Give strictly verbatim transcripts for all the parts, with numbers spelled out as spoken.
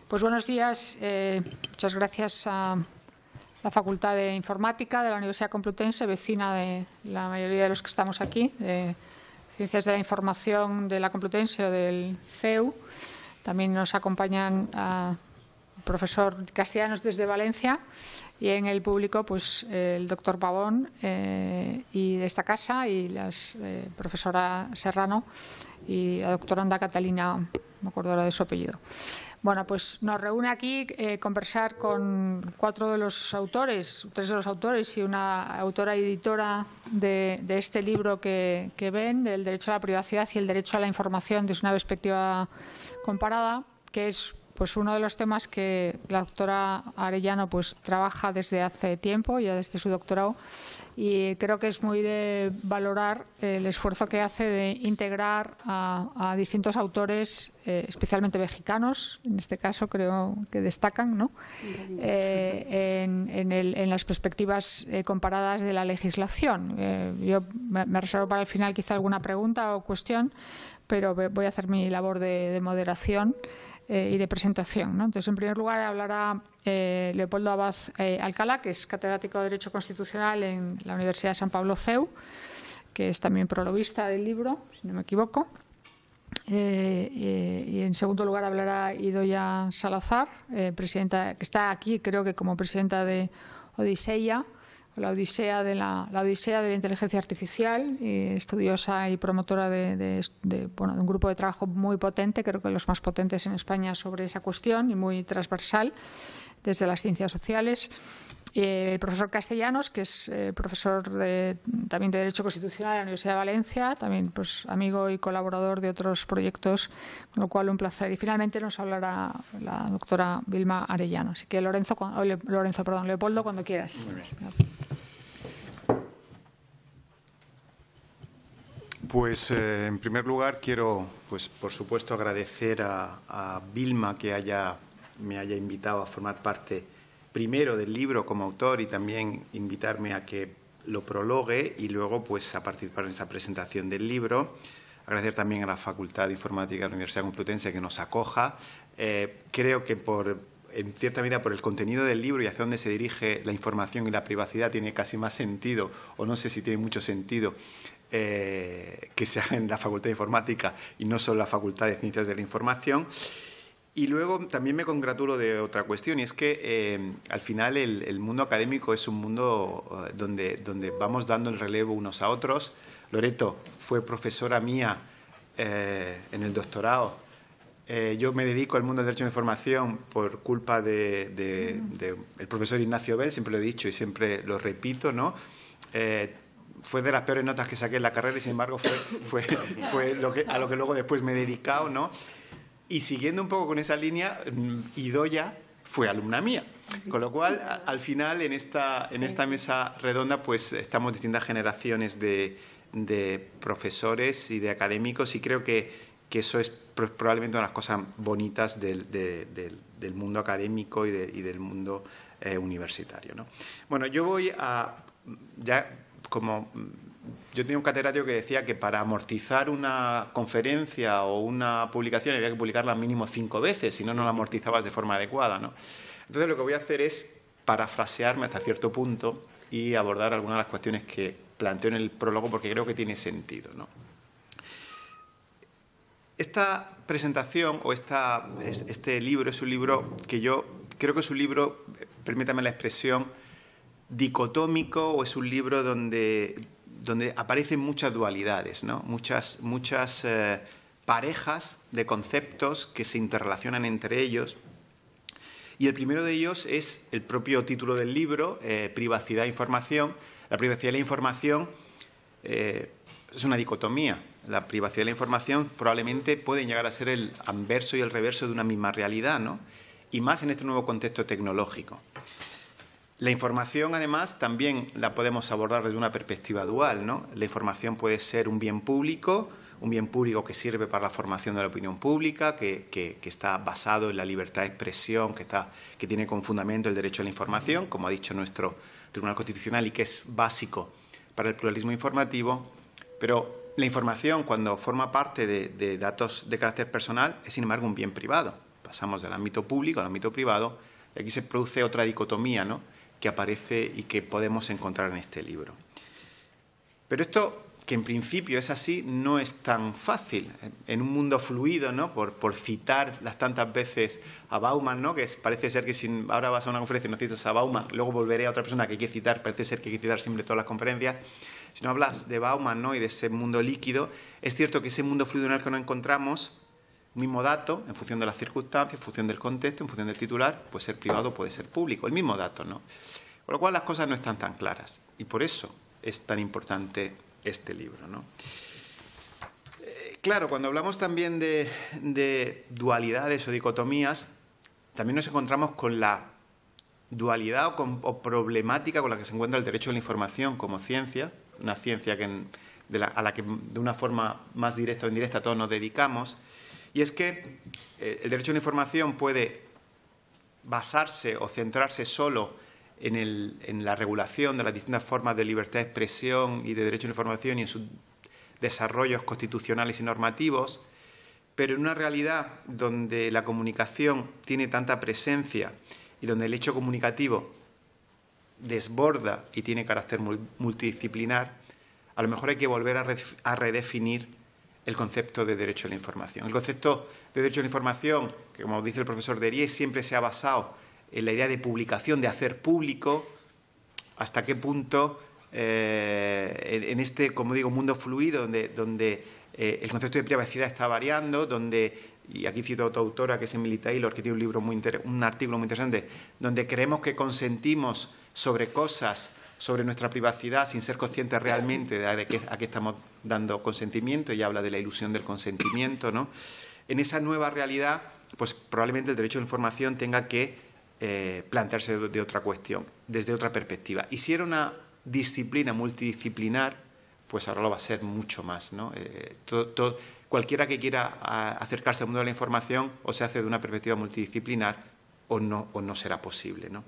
Pues buenos días. Eh, muchas gracias a la Facultad de Informática de la Universidad Complutense, vecina de la mayoría de los que estamos aquí, de Ciencias de la Información de la Complutense o del C E U. También nos acompañan a el profesor Castellanos desde Valencia y en el público pues el doctor Pavón eh, y de esta casa y la eh, profesora Serrano y la doctora Anda Catalina, no me acuerdo ahora de su apellido. Bueno, pues nos reúne aquí eh, conversar con cuatro de los autores, tres de los autores y una autora y editora de, de este libro que, que ven, del derecho a la privacidad y el derecho a la información desde una perspectiva comparada, que es pues uno de los temas que la doctora Arellano pues trabaja desde hace tiempo, ya desde su doctorado, y creo que es muy de valorar el esfuerzo que hace de integrar a, a distintos autores, eh, especialmente mexicanos, en este caso creo que destacan, ¿no? eh, en, en, el, en las perspectivas eh, comparadas de la legislación. Eh, yo me, me reservo para el final quizá alguna pregunta o cuestión, pero voy a hacer mi labor de, de moderación Eh, y de presentación, ¿no? Entonces, en primer lugar, hablará eh, Leopoldo Abad eh, Alcalá, que es catedrático de Derecho Constitucional en la Universidad de San Pablo C E U, que es también prologuista del libro, si no me equivoco. Eh, eh, y en segundo lugar hablará Idoia Salazar, eh, presidenta, que está aquí, creo que como presidenta de Odiseia, la odisea de la, la odisea de la inteligencia artificial, y estudiosa y promotora de, de, de, bueno, de un grupo de trabajo muy potente, creo que los más potentes en España sobre esa cuestión y muy transversal desde las ciencias sociales. Eh, el profesor Castellanos, que es eh, profesor de, también de Derecho Constitucional de la Universidad de Valencia, también pues amigo y colaborador de otros proyectos, con lo cual un placer. Y finalmente nos hablará la doctora Vilma Arellano. Así que Lorenzo, oh, Le, Lorenzo perdón, Leopoldo, cuando quieras. Pues eh, en primer lugar quiero, pues por supuesto, agradecer a, a Vilma que haya, me haya invitado a formar parte primero del libro como autor y también invitarme a que lo prologue y luego pues a participar en esta presentación del libro. Agradecer también a la Facultad de Informática de la Universidad Complutense que nos acoja. Eh, creo que por, en cierta medida por el contenido del libro y hacia dónde se dirige la información y la privacidad tiene casi más sentido, o no sé si tiene mucho sentido, eh, que se haga en la Facultad de Informática y no solo la Facultad de Ciencias de la Información. Y luego también me congratulo de otra cuestión, y es que eh, al final el, el mundo académico es un mundo uh, donde, donde vamos dando el relevo unos a otros. Loreto fue profesora mía eh, en el doctorado. Eh, yo me dedico al mundo del derecho de la información por culpa del de, de, de el profesor Ignacio Bell, siempre lo he dicho y siempre lo repito, ¿no? Eh, fue de las peores notas que saqué en la carrera y, sin embargo, fue, fue, fue lo que, a lo que luego después me he dedicado, ¿no? Y siguiendo un poco con esa línea, Idoia fue alumna mía. Sí. Con lo cual, a, al final, en esta, en esta mesa redonda, pues estamos distintas generaciones de, de profesores y de académicos, y creo que, que eso es probablemente una de las cosas bonitas del, de, del, del mundo académico y, de, y del mundo eh, universitario, ¿no? Bueno, yo voy a... ya como... Yo tenía un catedrático que decía que para amortizar una conferencia o una publicación había que publicarla mínimo cinco veces, si no, no la amortizabas de forma adecuada, ¿no? Entonces, lo que voy a hacer es parafrasearme hasta cierto punto y abordar algunas de las cuestiones que planteo en el prólogo, porque creo que tiene sentido, ¿no? Esta presentación o esta, este libro es un libro que yo creo que es un libro, permítame la expresión, dicotómico, o es un libro donde... donde aparecen muchas dualidades, ¿no? Muchas, muchas eh, parejas de conceptos que se interrelacionan entre ellos. Y el primero de ellos es el propio título del libro, eh, Privacidad e Información. La privacidad de la información eh, es una dicotomía. La privacidad de la información probablemente pueden llegar a ser el anverso y el reverso de una misma realidad, ¿no? Y más en este nuevo contexto tecnológico. La información, además, también la podemos abordar desde una perspectiva dual, ¿no? La información puede ser un bien público, un bien público que sirve para la formación de la opinión pública, que, que, que está basado en la libertad de expresión, que, está, que tiene como fundamento el derecho a la información, como ha dicho nuestro Tribunal Constitucional, y que es básico para el pluralismo informativo. Pero la información, cuando forma parte de, de datos de carácter personal, es, sin embargo, un bien privado. pasamos del ámbito público al ámbito privado, y aquí se produce otra dicotomía, ¿no?, que aparece y que podemos encontrar en este libro. Pero esto, que en principio es así, no es tan fácil. En un mundo fluido, ¿no?, por, por citar las tantas veces a Bauman, ¿no?, que es, parece ser que si ahora vas a una conferencia y no citas a Bauman, luego volveré a otra persona que hay que citar, parece ser que hay que citar siempre todas las conferencias. Si no hablas de Bauman, ¿no?, y de ese mundo líquido, es cierto que ese mundo fluido en el que nos encontramos, mismo dato, en función de las circunstancias, en función del contexto, en función del titular, puede ser privado, puede ser público, el mismo dato, ¿no? Con lo cual las cosas no están tan claras y por eso es tan importante este libro, ¿no? Eh, claro, cuando hablamos también de, de dualidades o dicotomías, también nos encontramos con la dualidad o, con, o problemática con la que se encuentra el derecho a la información como ciencia, una ciencia que, de la, a la que de una forma más directa o indirecta todos nos dedicamos. Y es que eh, el derecho a la información puede basarse o centrarse solo en, el, en la regulación de las distintas formas de libertad de expresión y de derecho a la información y en sus desarrollos constitucionales y normativos, pero en una realidad donde la comunicación tiene tanta presencia y donde el hecho comunicativo desborda y tiene carácter multidisciplinar, a lo mejor hay que volver a, a redefinir el concepto de derecho a la información. El concepto de derecho a la información, que como dice el profesor Deriez, siempre se ha basado en la idea de publicación, de hacer público, hasta qué punto eh, en este, como digo, mundo fluido, donde, donde eh, el concepto de privacidad está variando, donde, y aquí cito a otra autora que es Emily Taylor, que tiene un, libro muy un artículo muy interesante, donde creemos que consentimos sobre cosas, sobre nuestra privacidad, sin ser conscientes realmente de a qué, a qué estamos dando consentimiento. Ella habla de la ilusión del consentimiento, ¿no? En esa nueva realidad, pues probablemente el derecho a la información tenga que eh, plantearse de, de otra cuestión, desde otra perspectiva. Y si era una disciplina multidisciplinar, pues ahora lo va a ser mucho más, ¿no? Eh, todo, todo, cualquiera que quiera a, acercarse al mundo de la información o se hace de una perspectiva multidisciplinar o no, o no será posible, ¿no?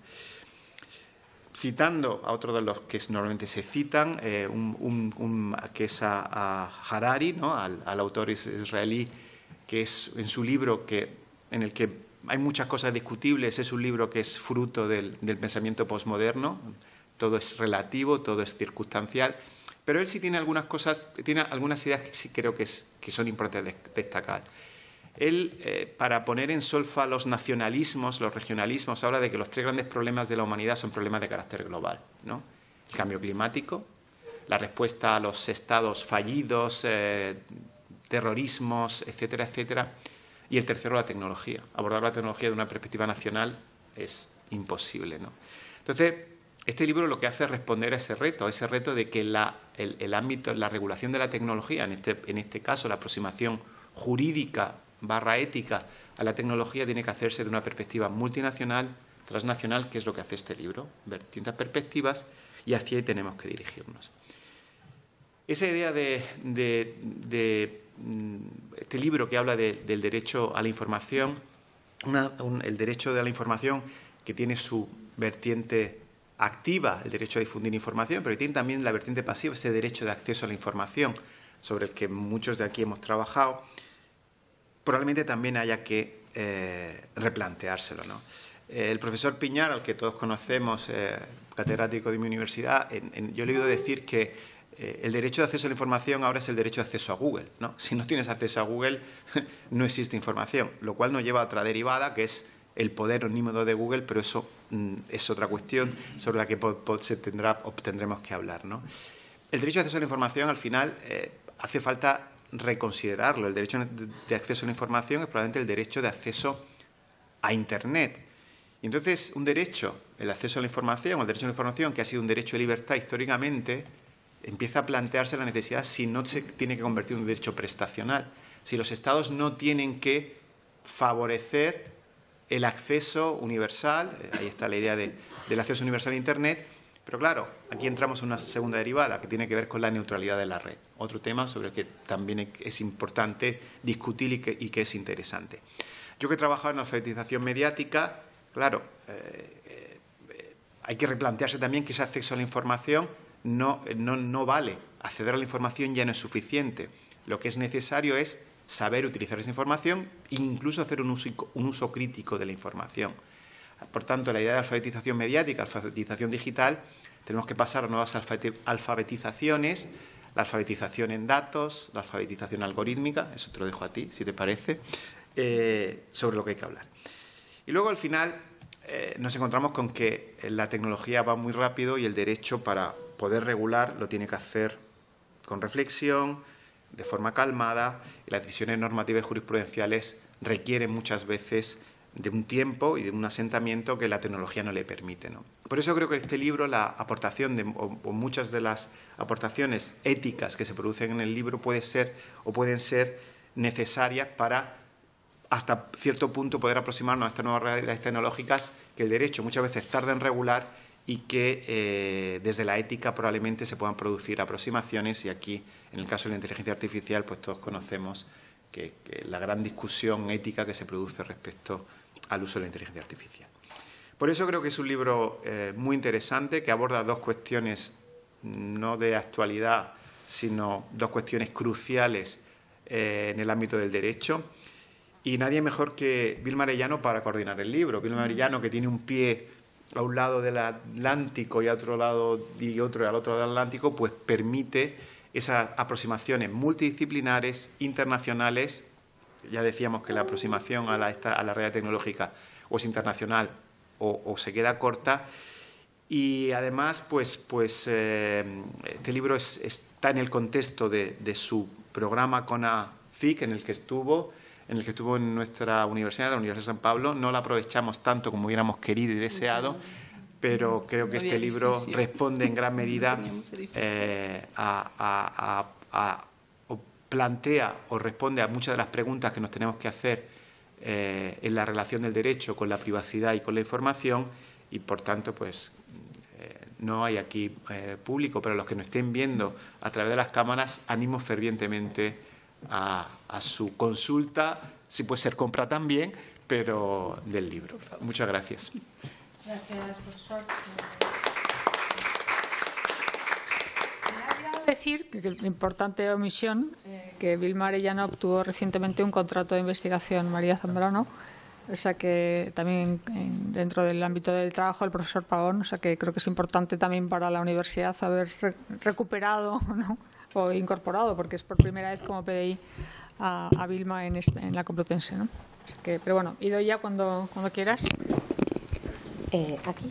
Citando a otro de los que normalmente se citan, eh, un, un, un, que es a, a Harari, ¿no?, al, al autor israelí, que es en su libro que, en el que hay muchas cosas discutibles, es un libro que es fruto del, del pensamiento posmoderno, todo es relativo, todo es circunstancial, pero él sí tiene algunas cosas, tiene algunas ideas que sí creo que, es, que son importantes de destacar. Él, eh, para poner en solfa los nacionalismos, los regionalismos, habla de que los tres grandes problemas de la humanidad son problemas de carácter global, ¿no? El cambio climático, la respuesta a los estados fallidos, eh, terrorismos, etcétera, etcétera. Y el tercero, la tecnología. Abordar la tecnología de una perspectiva nacional es imposible, ¿no? Entonces, este libro lo que hace es responder a ese reto, a ese reto de que la, el, el ámbito, la regulación de la tecnología, en este, en este caso la aproximación jurídica barra ética a la tecnología, tiene que hacerse de una perspectiva multinacional, transnacional, que es lo que hace este libro, ver distintas perspectivas, y hacia ahí tenemos que dirigirnos. Esa idea de, de, de este libro que habla de, del derecho a la información, una, un, el derecho de la información que tiene su vertiente activa, el derecho a difundir información, pero que tiene también la vertiente pasiva, ese derecho de acceso a la información, sobre el que muchos de aquí hemos trabajado, probablemente también haya que eh, replanteárselo, ¿no? Eh, el profesor Piñar, al que todos conocemos, eh, catedrático de mi universidad, en, en, yo le he oído decir que eh, el derecho de acceso a la información ahora es el derecho de acceso a Google, ¿no? Si no tienes acceso a Google, no existe información, lo cual nos lleva a otra derivada, que es el poder omnímodo de Google, pero eso mm, es otra cuestión sobre la que po, po, se tendrá, tendremos que hablar, ¿no? El derecho de acceso a la información, al final, eh, hace falta reconsiderarlo. El derecho de acceso a la información es probablemente el derecho de acceso a Internet. Y entonces, un derecho, el acceso a la información, el derecho a la información, que ha sido un derecho de libertad históricamente, empieza a plantearse la necesidad si no se tiene que convertir en un derecho prestacional, si los Estados no tienen que favorecer el acceso universal, ahí está la idea de, del acceso universal a Internet. Pero claro, aquí entramos en una segunda derivada que tiene que ver con la neutralidad de la red. Otro tema sobre el que también es importante discutir y que, y que es interesante. Yo que he trabajado en alfabetización mediática, claro, eh, eh, hay que replantearse también que ese acceso a la información no, no, no vale. Acceder a la información ya no es suficiente. Lo que es necesario es saber utilizar esa información e incluso hacer un uso, un uso crítico de la información. Por tanto, la idea de alfabetización mediática, alfabetización digital, tenemos que pasar a nuevas alfabetizaciones, la alfabetización en datos, la alfabetización algorítmica, eso te lo dejo a ti, si te parece, eh, sobre lo que hay que hablar. Y luego, al final, eh, nos encontramos con que la tecnología va muy rápido y el derecho, para poder regular, lo tiene que hacer con reflexión, de forma calmada, y las decisiones normativas y jurisprudenciales requieren muchas veces de un tiempo y de un asentamiento que la tecnología no le permite, ¿no? Por eso creo que este libro, la aportación de, o, o muchas de las aportaciones éticas que se producen en el libro puede ser o pueden ser necesarias para, hasta cierto punto, poder aproximarnos a estas nuevas realidades tecnológicas que el derecho muchas veces tarda en regular y que eh, desde la ética probablemente se puedan producir aproximaciones, y aquí, en el caso de la inteligencia artificial, pues todos conocemos que, que la gran discusión ética que se produce respecto al uso de la inteligencia artificial. Por eso creo que es un libro eh, muy interesante, que aborda dos cuestiones no de actualidad, sino dos cuestiones cruciales eh, en el ámbito del derecho. Y nadie mejor que Vilma Arellano para coordinar el libro. Vilma Arellano, que tiene un pie a un lado del Atlántico y a otro lado y otro al otro lado del Atlántico, pues permite esas aproximaciones multidisciplinares, internacionales. Ya decíamos que la aproximación a la, esta, a la realidad tecnológica o es internacional o, o se queda corta. Y además, pues, pues eh, este libro es, está en el contexto de, de su programa CONACYT, en el que estuvo, en el que estuvo en nuestra universidad, la Universidad de San Pablo. No la aprovechamos tanto como hubiéramos querido y deseado, pero creo que este libro responde en gran medida eh, a, a, a, a o plantea o responde a muchas de las preguntas que nos tenemos que hacer eh, en la relación del derecho con la privacidad y con la información, y por tanto, pues eh, no hay aquí eh, público, pero los que nos estén viendo a través de las cámaras, animo fervientemente a, a su consulta, si puede ser compra también, pero del libro. Muchas gracias. Gracias, profesor. Decir que la importante omisión, eh, que Vilma Arellano obtuvo recientemente un contrato de investigación María Zambrano, o sea que también en, dentro del ámbito del trabajo del profesor Pavón, o sea que creo que es importante también para la universidad haber re recuperado, ¿no?, o incorporado, porque es por primera vez como P D I a, a Vilma en, este, en la Complutense, ¿no? O sea que, pero bueno, ido ya cuando, cuando quieras. Eh, aquí.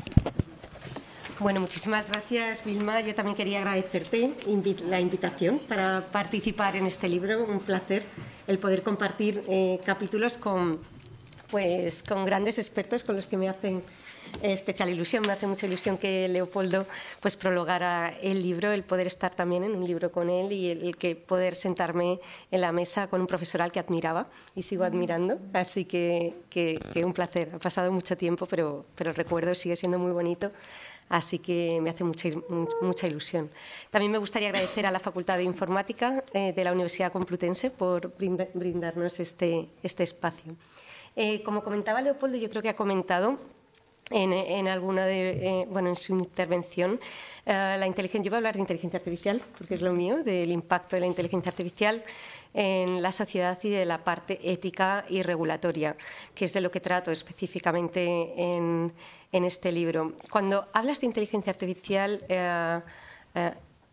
Bueno, muchísimas gracias, Vilma. Yo también quería agradecerte la invitación para participar en este libro. Un placer el poder compartir eh, capítulos con, pues, con grandes expertos con los que me hacen eh, especial ilusión. Me hace mucha ilusión que Leopoldo pues, prologara el libro, el poder estar también en un libro con él y el, el que poder sentarme en la mesa con un profesor al que admiraba y sigo admirando. Así que, que, que un placer. Ha pasado mucho tiempo, pero, pero el recuerdo sigue siendo muy bonito. Así que me hace mucha, mucha ilusión. También me gustaría agradecer a la Facultad de Informática eh, de la Universidad Complutense por brindarnos este, este espacio. Eh, como comentaba Leopoldo, yo creo que ha comentado en, en alguna de, eh, bueno, en su intervención, eh, la inteligencia. Yo voy a hablar de inteligencia artificial porque es lo mío, del impacto de la inteligencia artificial en la sociedad y de la parte ética y regulatoria, que es de lo que trato específicamente en, en este libro. Cuando hablas de inteligencia artificial, eh, eh,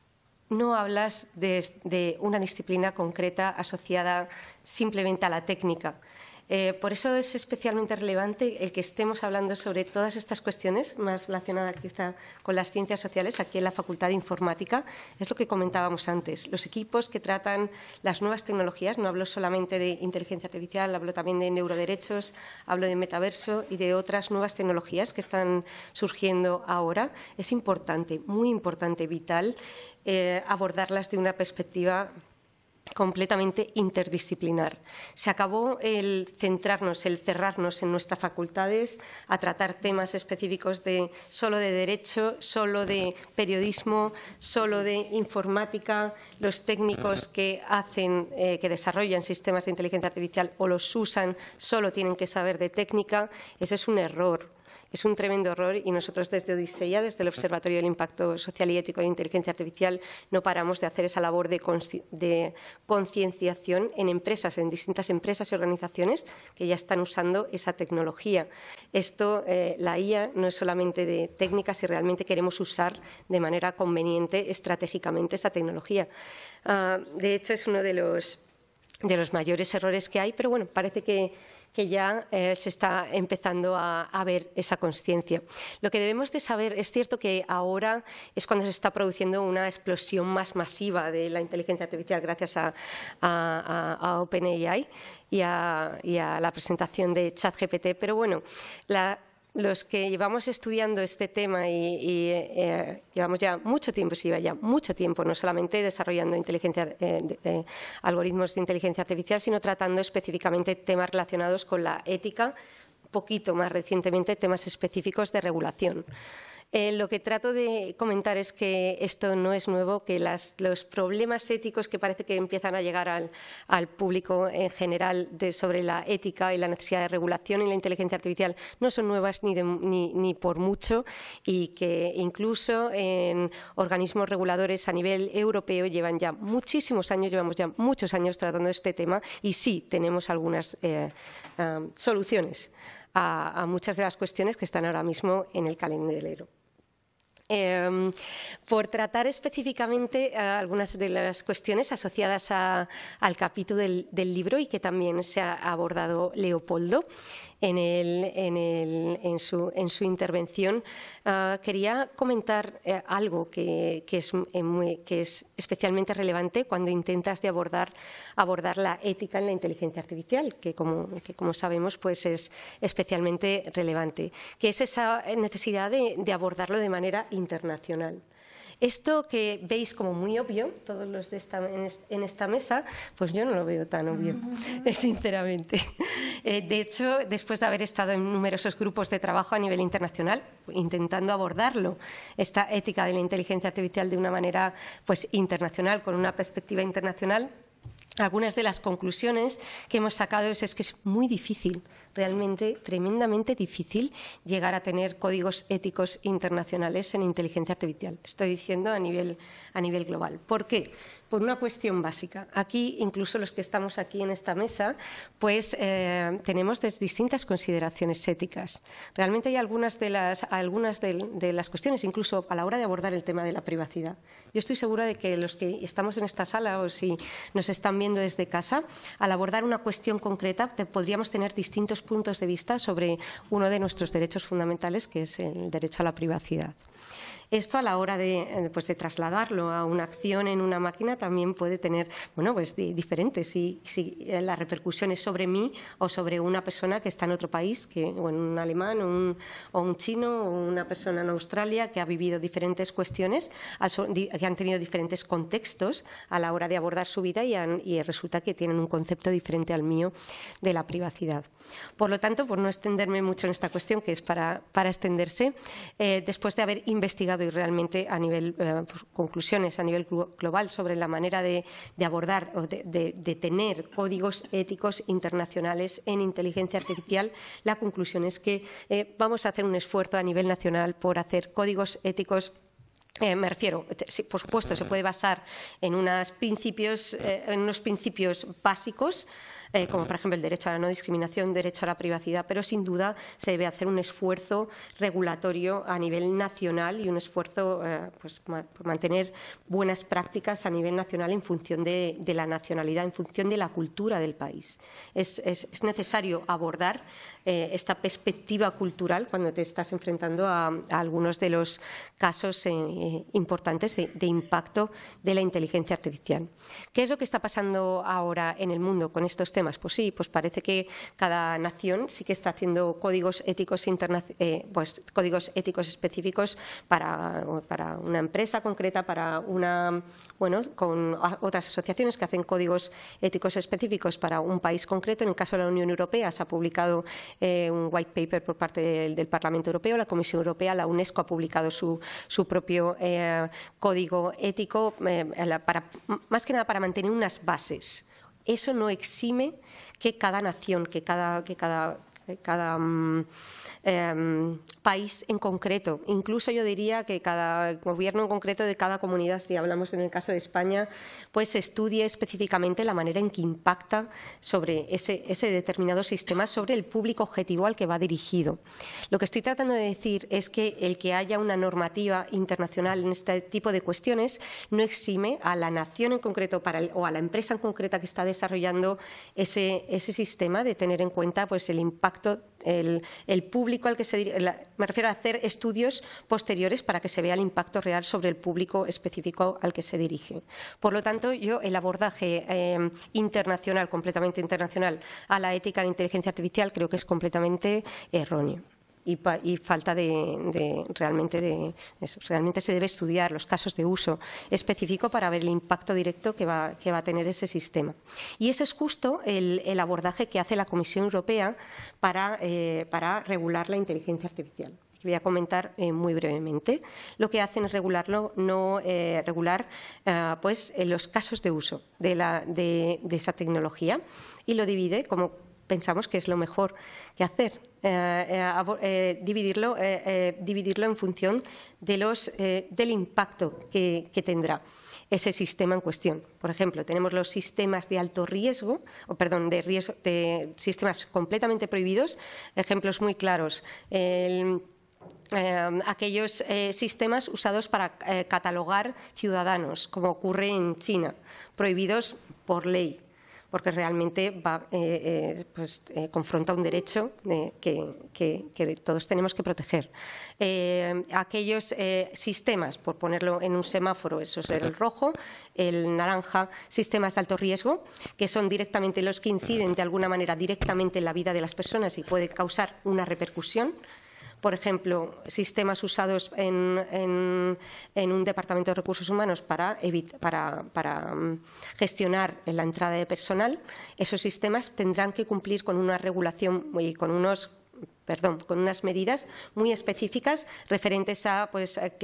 no hablas de, de una disciplina concreta asociada simplemente a la técnica. Eh, por eso es especialmente relevante el que estemos hablando sobre todas estas cuestiones, más relacionadas quizá con las ciencias sociales, aquí en la Facultad de Informática. Es lo que comentábamos antes, los equipos que tratan las nuevas tecnologías. No hablo solamente de inteligencia artificial, hablo también de neuroderechos, hablo de metaverso y de otras nuevas tecnologías que están surgiendo ahora. Es importante, muy importante, vital, eh, abordarlas de una perspectiva completamente interdisciplinar. Se acabó el centrarnos, el cerrarnos en nuestras facultades a tratar temas específicos de solo de derecho, solo de periodismo, solo de informática. Los técnicos que hacen, eh, que desarrollan sistemas de inteligencia artificial o los usan solo tienen que saber de técnica. Ese es un error. Es un tremendo error y nosotros desde Odiseia, desde el Observatorio del Impacto Social y Ético de Inteligencia Artificial, no paramos de hacer esa labor de, de concienciación en empresas, en distintas empresas y organizaciones que ya están usando esa tecnología. Esto, eh, la I A, no es solamente de técnicas si realmente queremos usar de manera conveniente, estratégicamente, esa tecnología. Uh, de hecho, es uno de los, de los mayores errores que hay, pero bueno, parece que que ya eh, se está empezando a, a ver esa conciencia. Lo que debemos de saber, es cierto que ahora es cuando se está produciendo una explosión más masiva de la inteligencia artificial gracias a, a, a, a OpenAI y a, y a la presentación de ChatGPT, pero bueno, la los que llevamos estudiando este tema y, y eh, llevamos ya mucho tiempo, se lleva ya mucho tiempo, no solamente desarrollando inteligencia, eh, de, eh, algoritmos de inteligencia artificial, sino tratando específicamente temas relacionados con la ética, un poquito más recientemente temas específicos de regulación. Eh, lo que trato de comentar es que esto no es nuevo, que las, los problemas éticos que parece que empiezan a llegar al, al público en general de, sobre la ética y la necesidad de regulación y la inteligencia artificial no son nuevas ni, de, ni, ni por mucho, y que incluso en organismos reguladores a nivel europeo llevan ya muchísimos años, llevamos ya muchos años tratando este tema y sí tenemos algunas eh, uh, soluciones a, a muchas de las cuestiones que están ahora mismo en el candelero. Eh, por tratar específicamente eh, algunas de las cuestiones asociadas a, al capítulo del, del libro y que también se ha abordado Leopoldo en, el, en, el, en, su, en su intervención, uh, quería comentar eh, algo que, que, es, eh, muy, que es especialmente relevante cuando intentas de abordar, abordar la ética en la inteligencia artificial, que como, que como sabemos pues es especialmente relevante, que es esa necesidad de, de abordarlo de manera internacional. Esto que veis como muy obvio, todos los de esta, en esta mesa, pues yo no lo veo tan obvio, sinceramente. De hecho, después de haber estado en numerosos grupos de trabajo a nivel internacional, intentando abordarlo, esta ética de la inteligencia artificial de una manera pues, internacional, con una perspectiva internacional, algunas de las conclusiones que hemos sacado es, es que es muy difícil, realmente tremendamente difícil, llegar a tener códigos éticos internacionales en inteligencia artificial. Estoy diciendo a nivel, a nivel global. ¿Por qué? Por una cuestión básica. Aquí, incluso los que estamos aquí en esta mesa, pues eh, tenemos distintas consideraciones éticas. Realmente hay algunas, de las, algunas de, de las cuestiones, incluso a la hora de abordar el tema de la privacidad. Yo estoy segura de que los que estamos en esta sala o si nos están viendo desde casa, al abordar una cuestión concreta, te, podríamos tener distintos puntos de vista sobre uno de nuestros derechos fundamentales, que es el derecho a la privacidad. Esto a la hora de, pues, de trasladarlo a una acción en una máquina también puede tener, bueno, pues diferentes, si, si la repercusión es sobre mí o sobre una persona que está en otro país, que, o en un alemán o un, o un chino o una persona en Australia que ha vivido diferentes cuestiones, que han tenido diferentes contextos a la hora de abordar su vida y, han, y resulta que tienen un concepto diferente al mío de la privacidad. Por lo tanto, por no extenderme mucho en esta cuestión, que es para, para extenderse, eh, después de haber investigado y realmente a nivel, eh, conclusiones a nivel global sobre la manera de, de abordar o de, de, de tener códigos éticos internacionales en inteligencia artificial, la conclusión es que eh, vamos a hacer un esfuerzo a nivel nacional por hacer códigos éticos. Eh, me refiero, sí, por supuesto, se puede basar en, unos principios, eh, en unos principios básicos, eh, como por ejemplo el derecho a la no discriminación, derecho a la privacidad, pero sin duda se debe hacer un esfuerzo regulatorio a nivel nacional y un esfuerzo eh, pues, por mantener buenas prácticas a nivel nacional en función de, de la nacionalidad, en función de la cultura del país. Es, es, es necesario abordar eh, esta perspectiva cultural cuando te estás enfrentando a, a algunos de los casos eh, importantes de, de impacto de la inteligencia artificial. ¿Qué es lo que está pasando ahora en el mundo con estos temas? Pues sí, pues parece que cada nación sí que está haciendo códigos éticos, eh, pues, códigos éticos específicos para, para una empresa concreta, para una, bueno, con otras asociaciones que hacen códigos éticos específicos para un país concreto. En el caso de la Unión Europea se ha publicado eh, un white paper por parte del, del Parlamento Europeo, la Comisión Europea, la UNESCO ha publicado su, su propio eh, código ético, eh, para, más que nada para mantener unas bases. Eso no exime que cada nación, que cada, que cada cada um, eh, país en concreto. Incluso yo diría que cada gobierno en concreto de cada comunidad, si hablamos en el caso de España, pues estudie específicamente la manera en que impacta sobre ese, ese determinado sistema, sobre el público objetivo al que va dirigido. Lo que estoy tratando de decir es que el que haya una normativa internacional en este tipo de cuestiones no exime a la nación en concreto para el, o a la empresa en concreta que está desarrollando ese, ese sistema de tener en cuenta pues, el impacto, el, el público al que se dirige. Me refiero a hacer estudios posteriores para que se vea el impacto real sobre el público específico al que se dirige. Por lo tanto, yo el abordaje eh, internacional, completamente internacional, a la ética en inteligencia artificial creo que es completamente erróneo. Y, y falta de, de realmente de eso. Realmente se debe estudiar los casos de uso específico para ver el impacto directo que va, que va a tener ese sistema. Y ese es justo el, el abordaje que hace la Comisión Europea para, eh, para regular la inteligencia artificial. Voy a comentar eh, muy brevemente. Lo que hacen es regularlo, no eh, regular eh, pues, en los casos de uso de, la, de, de esa tecnología, y lo divide como pensamos que es lo mejor que hacer. Eh, eh, eh, dividirlo, eh, eh, dividirlo en función de los, eh, del impacto que, que tendrá ese sistema en cuestión. Por ejemplo, tenemos los sistemas de alto riesgo, o perdón, de, riesgo, de sistemas completamente prohibidos. Ejemplos muy claros. El, Eh, aquellos eh, sistemas usados para eh, catalogar ciudadanos, como ocurre en China, prohibidos por ley, porque realmente va, eh, eh, pues, eh, confronta un derecho eh, que, que, que todos tenemos que proteger. Eh, aquellos eh, sistemas, por ponerlo en un semáforo, eso es el rojo, el naranja, sistemas de alto riesgo, que son directamente los que inciden de alguna manera directamente en la vida de las personas y puede causar una repercusión. Por ejemplo, sistemas usados en, en, en un departamento de recursos humanos para, evit para, para um, gestionar la entrada de personal. Esos sistemas tendrán que cumplir con una regulación y con unos Perdón, con unas medidas muy específicas referentes a pues, eh,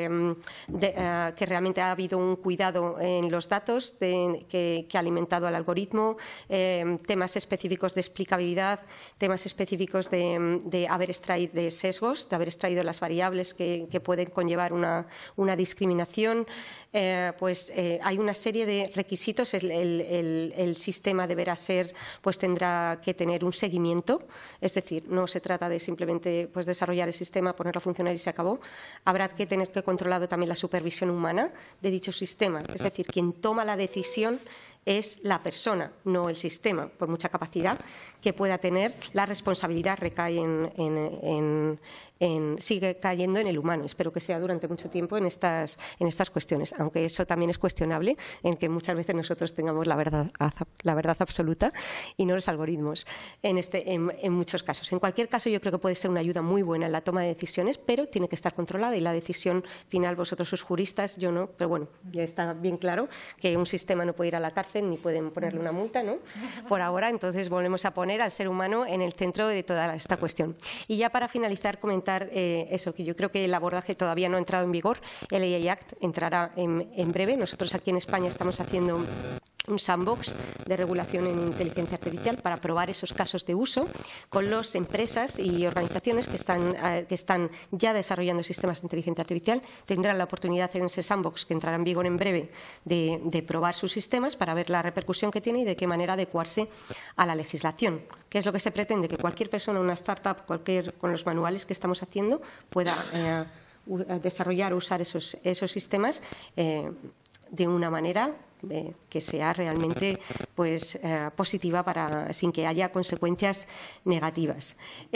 de, eh, que realmente ha habido un cuidado en los datos de, que, que ha alimentado al algoritmo, eh, temas específicos de explicabilidad, temas específicos de, de haber extraído de sesgos, de haber extraído las variables que, que pueden conllevar una, una discriminación. Eh, pues eh, hay una serie de requisitos. El, el, el, el sistema deberá ser, pues tendrá que tener un seguimiento, es decir, no se trata de simplemente pues, desarrollar el sistema, ponerlo a funcionar y se acabó. Habrá que tener que controlar también la supervisión humana de dicho sistema. Es decir, quien toma la decisión es la persona, no el sistema. Por mucha capacidad que pueda tener, la responsabilidad recae en, en, en, en, sigue cayendo en el humano. Espero que sea durante mucho tiempo en estas, en estas cuestiones, aunque eso también es cuestionable, en que muchas veces nosotros tengamos la verdad, la verdad absoluta y no los algoritmos en, este, en, en muchos casos. En cualquier caso, yo creo que puede ser una ayuda muy buena en la toma de decisiones, pero tiene que estar controlada y la decisión final, vosotros sois juristas, yo no, pero bueno, ya está bien claro que un sistema no puede ir a la cárcel ni pueden ponerle una multa, ¿no? Por ahora, entonces volvemos a poner al ser humano en el centro de toda esta cuestión. Y ya para finalizar, comentar eh, eso, que yo creo que el abordaje todavía no ha entrado en vigor. El A I Act entrará en, en breve. Nosotros aquí en España estamos haciendo un sandbox de regulación en inteligencia artificial para probar esos casos de uso con las empresas y organizaciones que están, eh, que están ya desarrollando sistemas de inteligencia artificial. Tendrán la oportunidad en ese sandbox, que entrará en vigor en breve, de, de probar sus sistemas para ver la repercusión que tiene y de qué manera adecuarse a la legislación. ¿Qué es lo que se pretende? Que cualquier persona, una startup, cualquier, con los manuales que estamos haciendo, pueda eh, desarrollar o usar esos, esos sistemas eh, de una manera eh, que sea realmente pues, eh, positiva para, sin que haya consecuencias negativas.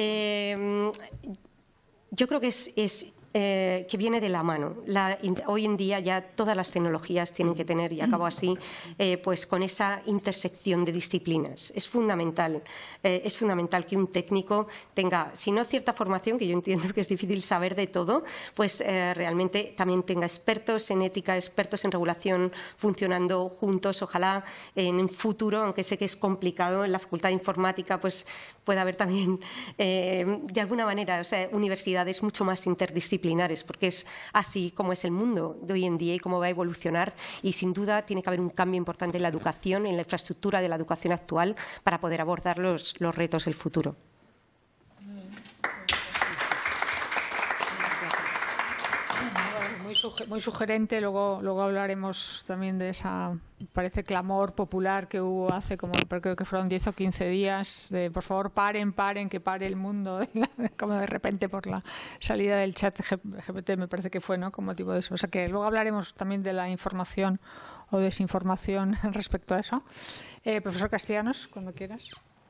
Eh, yo creo que es, es Eh, que viene de la mano. La, hoy en día ya todas las tecnologías tienen que tener, y acabo así, eh, pues con esa intersección de disciplinas. Es fundamental, eh, es fundamental que un técnico tenga, si no cierta formación, que yo entiendo que es difícil saber de todo, pues eh, realmente también tenga expertos en ética, expertos en regulación funcionando juntos. Ojalá en un futuro, aunque sé que es complicado, en la Facultad de Informática pues pueda haber también, eh, de alguna manera, o sea, universidades mucho más interdisciplinarias, porque es así como es el mundo de hoy en día y cómo va a evolucionar, y sin duda tiene que haber un cambio importante en la educación, en la infraestructura de la educación actual para poder abordar los, los retos del futuro. muy sugerente. Luego, luego hablaremos también de esa, parece, clamor popular que hubo hace como, creo que fueron diez o quince días, de por favor paren, paren, que pare el mundo, como de repente por la salida del chat G P T, me parece que fue, ¿no?, con motivo de eso. O sea que luego hablaremos también de la información o desinformación respecto a eso. Eh, profesor Castellanos, cuando quieras.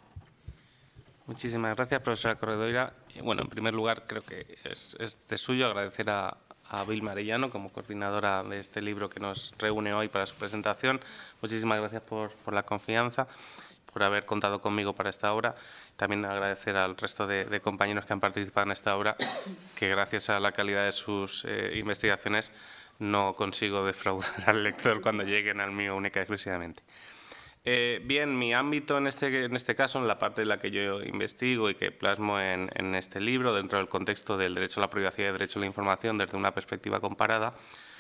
Muchísimas gracias, profesora Corredoira. Bueno, en primer lugar, creo que es, es de suyo agradecer a, a Vilma Arellano como coordinadora de este libro que nos reúne hoy para su presentación. Muchísimas gracias por, por la confianza, por haber contado conmigo para esta obra. También agradecer al resto de, de compañeros que han participado en esta obra, que gracias a la calidad de sus eh, investigaciones no consigo defraudar al lector cuando lleguen al mío única y exclusivamente. Eh, bien, mi ámbito en este, en este caso, en la parte en la que yo investigo y que plasmo en, en este libro, dentro del contexto del derecho a la privacidad y el derecho a la información desde una perspectiva comparada,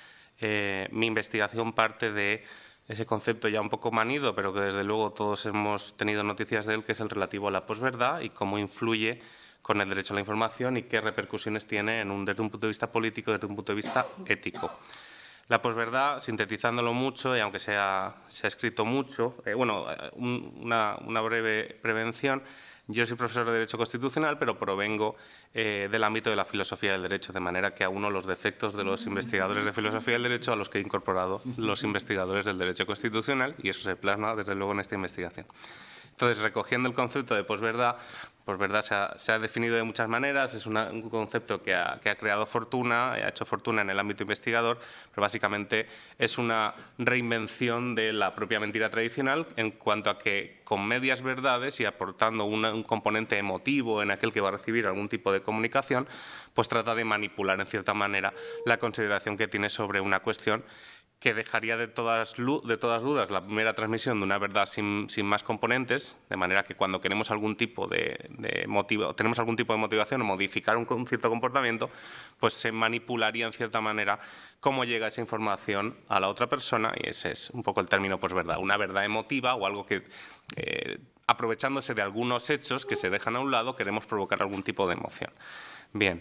eh, mi investigación parte de ese concepto ya un poco manido, pero que desde luego todos hemos tenido noticias de él, que es el relativo a la posverdad y cómo influye con el derecho a la información y qué repercusiones tiene en un, desde un punto de vista político y desde un punto de vista ético. La posverdad, sintetizándolo mucho, y aunque se ha, se ha escrito mucho, eh, bueno, un, una, una breve prevención. Yo soy profesor de Derecho Constitucional, pero provengo eh, del ámbito de la filosofía del derecho, de manera que auno los defectos de los investigadores de filosofía del derecho a los que he incorporado los investigadores del derecho constitucional, y eso se plasma, desde luego, en esta investigación. Entonces, recogiendo el concepto de posverdad, posverdad se ha, se ha definido de muchas maneras, es una, un concepto que ha, que ha creado fortuna, ha hecho fortuna en el ámbito investigador, pero básicamente es una reinvención de la propia mentira tradicional en cuanto a que con medias verdades y aportando una, un componente emotivo en aquel que va a recibir algún tipo de comunicación, pues trata de manipular en cierta manera la consideración que tiene sobre una cuestión, que dejaría de todas, de todas dudas la primera transmisión de una verdad sin, sin más componentes, de manera que cuando queremos algún tipo de, de motivo, tenemos algún tipo de motivación o modificar un, un cierto comportamiento, pues se manipularía en cierta manera cómo llega esa información a la otra persona, y ese es un poco el término posverdad, una verdad emotiva o algo que, eh, aprovechándose de algunos hechos que se dejan a un lado, queremos provocar algún tipo de emoción. Bien.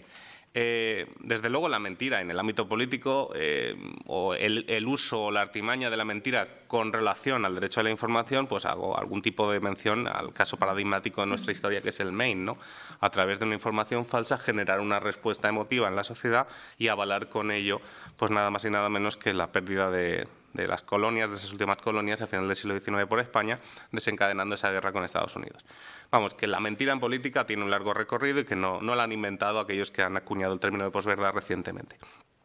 Eh, desde luego, la mentira en el ámbito político eh, o el, el uso o la artimaña de la mentira con relación al derecho a la información, pues hago algún tipo de mención al caso paradigmático de nuestra historia, que es el Maine, ¿no? A través de una información falsa generar una respuesta emotiva en la sociedad y avalar con ello, pues nada más y nada menos que la pérdida de, de las colonias, de esas últimas colonias a finales del siglo diecinueve por España, desencadenando esa guerra con Estados Unidos. Vamos, que la mentira en política tiene un largo recorrido y que no, no la han inventado aquellos que han acuñado el término de posverdad recientemente.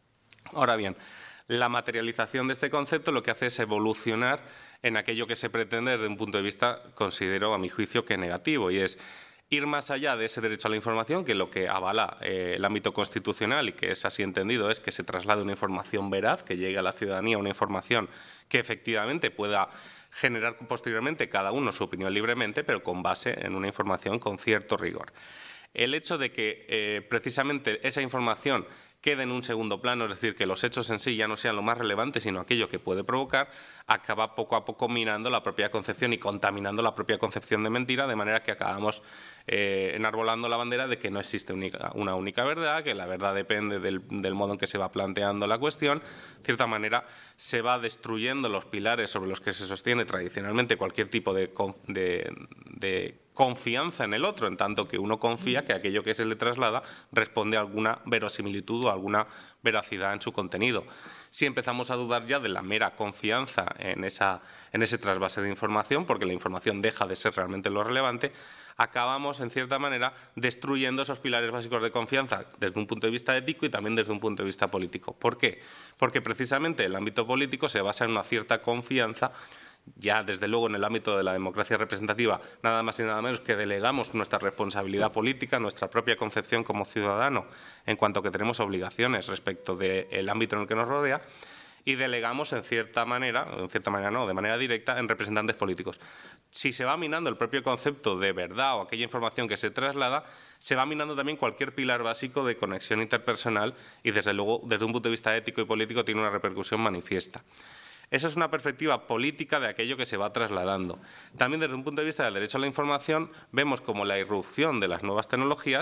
Ahora bien, la materialización de este concepto lo que hace es evolucionar en aquello que se pretende desde un punto de vista, considero a mi juicio, que negativo, y es ir más allá de ese derecho a la información, que lo que avala eh, el ámbito constitucional y que es así entendido es que se traslade una información veraz, que llegue a la ciudadanía una información que efectivamente pueda generar posteriormente cada uno su opinión libremente, pero con base en una información con cierto rigor. El hecho de que eh, precisamente esa información quede en un segundo plano, es decir, que los hechos en sí ya no sean lo más relevante, sino aquello que puede provocar, acaba poco a poco minando la propia concepción y contaminando la propia concepción de mentira, de manera que acabamos eh, enarbolando la bandera de que no existe única, una única verdad, que la verdad depende del, del modo en que se va planteando la cuestión. De cierta manera, se va destruyendo los pilares sobre los que se sostiene tradicionalmente cualquier tipo de, de, de confianza en el otro, en tanto que uno confía que aquello que se le traslada responde a alguna verosimilitud o alguna veracidad en su contenido. Si empezamos a dudar ya de la mera confianza en, esa, en ese trasvase de información, porque la información deja de ser realmente lo relevante, acabamos, en cierta manera, destruyendo esos pilares básicos de confianza desde un punto de vista ético y también desde un punto de vista político. ¿Por qué? Porque precisamente el ámbito político se basa en una cierta confianza. Ya, desde luego, en el ámbito de la democracia representativa, nada más y nada menos que delegamos nuestra responsabilidad política, nuestra propia concepción como ciudadano, en cuanto que tenemos obligaciones respecto del ámbito en el que nos rodea, y delegamos en cierta manera, en cierta manera no, de manera directa, en representantes políticos. Si se va minando el propio concepto de verdad o aquella información que se traslada, se va minando también cualquier pilar básico de conexión interpersonal y, desde luego, desde un punto de vista ético y político, tiene una repercusión manifiesta. Esa es una perspectiva política de aquello que se va trasladando. También desde un punto de vista del derecho a la información vemos como la irrupción de las nuevas tecnologías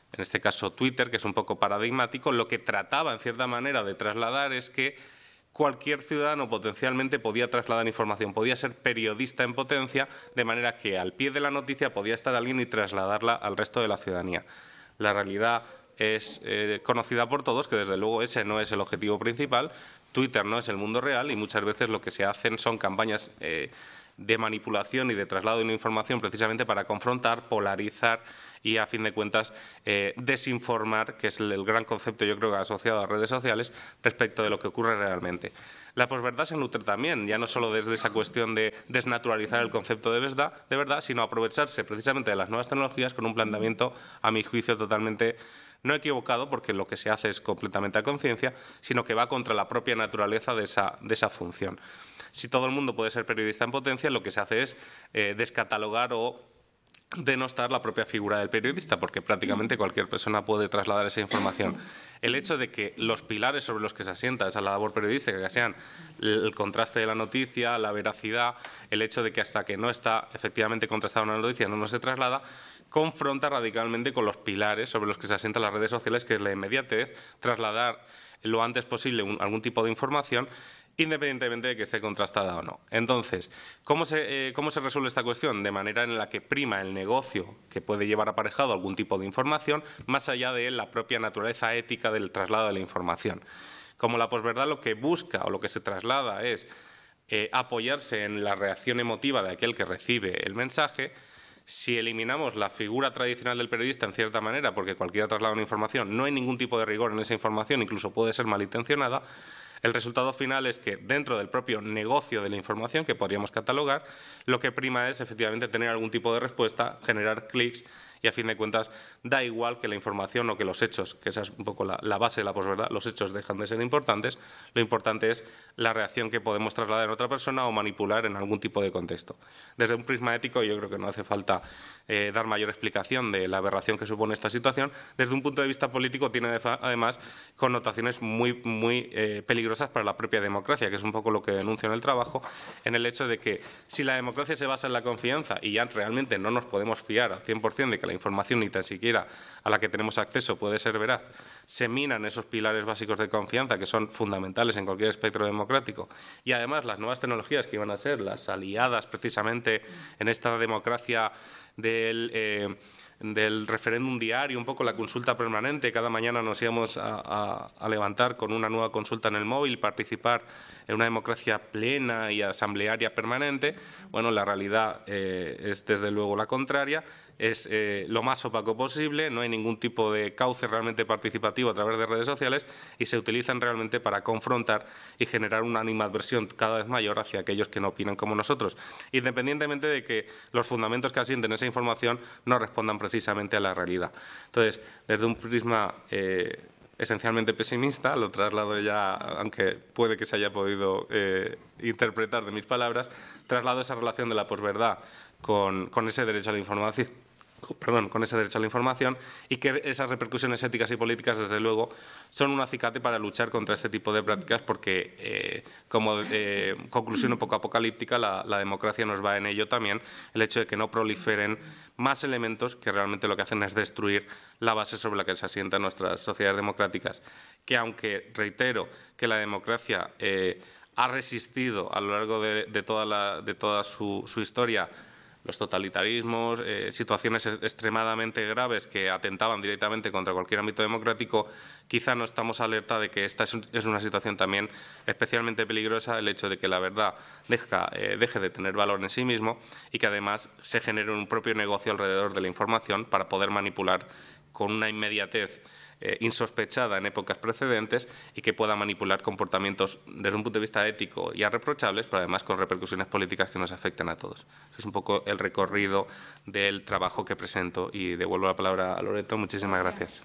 en este caso Twitter, que es un poco paradigmático, lo que trataba en cierta manera de trasladar es que cualquier ciudadano potencialmente podía trasladar información, podía ser periodista en potencia, de manera que al pie de la noticia podía estar alguien y trasladarla al resto de la ciudadanía. La realidad es eh, conocida por todos, que desde luego ese no es el objetivo principal. Twitter no es el mundo real y muchas veces lo que se hacen son campañas eh, de manipulación y de traslado de una información precisamente para confrontar, polarizar y, a fin de cuentas, eh, desinformar, que es el, el gran concepto, yo creo, asociado a redes sociales respecto de lo que ocurre realmente. La posverdad se nutre también, ya no solo desde esa cuestión de desnaturalizar el concepto de verdad, de verdad, sino aprovecharse precisamente de las nuevas tecnologías con un planteamiento, a mi juicio, totalmente no equivocado, porque lo que se hace es completamente a conciencia, sino que va contra la propia naturaleza de esa, de esa función. Si todo el mundo puede ser periodista en potencia, lo que se hace es eh, descatalogar o denostar la propia figura del periodista, porque prácticamente cualquier persona puede trasladar esa información. El hecho de que los pilares sobre los que se asienta esa labor periodística, que sean el contraste de la noticia, la veracidad, el hecho de que hasta que no está efectivamente contrastada una noticia no, no se traslada, confronta radicalmente con los pilares sobre los que se asientan las redes sociales, que es la inmediatez, trasladar lo antes posible un, algún tipo de información, independientemente de que esté contrastada o no. Entonces, ¿cómo se, eh, ¿cómo se resuelve esta cuestión? De manera en la que prima el negocio, que puede llevar aparejado algún tipo de información, más allá de la propia naturaleza ética del traslado de la información. Como la posverdad lo que busca o lo que se traslada es eh, apoyarse en la reacción emotiva de aquel que recibe el mensaje. Si eliminamos la figura tradicional del periodista, en cierta manera, porque cualquiera traslada una información, no hay ningún tipo de rigor en esa información, incluso puede ser malintencionada, el resultado final es que dentro del propio negocio de la información, que podríamos catalogar, lo que prima es efectivamente tener algún tipo de respuesta, generar clics y, a fin de cuentas, da igual que la información o que los hechos, que esa es un poco la, la base de la posverdad, los hechos dejan de ser importantes, lo importante es la reacción que podemos trasladar en otra persona o manipular en algún tipo de contexto. Desde un prisma ético yo creo que no hace falta eh, dar mayor explicación de la aberración que supone esta situación. Desde un punto de vista político tiene además connotaciones muy, muy eh, peligrosas para la propia democracia, que es un poco lo que denuncio en el trabajo, en el hecho de que si la democracia se basa en la confianza y ya realmente no nos podemos fiar al cien por cien de que la información ni tan siquiera a la que tenemos acceso puede ser veraz, se minan esos pilares básicos de confianza que son fundamentales en cualquier espectro democrático, y además las nuevas tecnologías que iban a ser las aliadas precisamente en esta democracia del, eh, del referéndum diario, un poco la consulta permanente. Cada mañana nos íbamos a, a, a levantar con una nueva consulta en el móvil, participar en una democracia plena y asamblearia permanente. Bueno, la realidad eh, es desde luego la contraria. Es eh, lo más opaco posible, no hay ningún tipo de cauce realmente participativo a través de redes sociales y se utilizan realmente para confrontar y generar una animadversión cada vez mayor hacia aquellos que no opinan como nosotros, independientemente de que los fundamentos que asienten esa información no respondan precisamente a la realidad. Entonces, desde un prisma eh, esencialmente pesimista, lo traslado ya, aunque puede que se haya podido eh, interpretar de mis palabras, traslado esa relación de la posverdad con, con ese derecho a la información. Perdón, con ese derecho a la información, y que esas repercusiones éticas y políticas, desde luego, son un acicate para luchar contra este tipo de prácticas, porque, eh, como eh, conclusión un poco apocalíptica, la, la democracia nos va en ello también, el hecho de que no proliferen más elementos que realmente lo que hacen es destruir la base sobre la que se asientan nuestras sociedades democráticas, que aunque, reitero, que la democracia eh, ha resistido a lo largo de, de toda, la, de toda su, su historia los totalitarismos, eh, situaciones extremadamente graves que atentaban directamente contra cualquier ámbito democrático, quizá no estamos alerta de que esta es, un, es una situación también especialmente peligrosa, el hecho de que la verdad deja, eh, deje de tener valor en sí mismo y que además se genere un propio negocio alrededor de la información para poder manipular con una inmediatez Eh, insospechada en épocas precedentes y que pueda manipular comportamientos desde un punto de vista ético ya reprochables, pero además con repercusiones políticas que nos afectan a todos. Eso es un poco el recorrido del trabajo que presento y devuelvo la palabra a Loreto. Muchísimas gracias.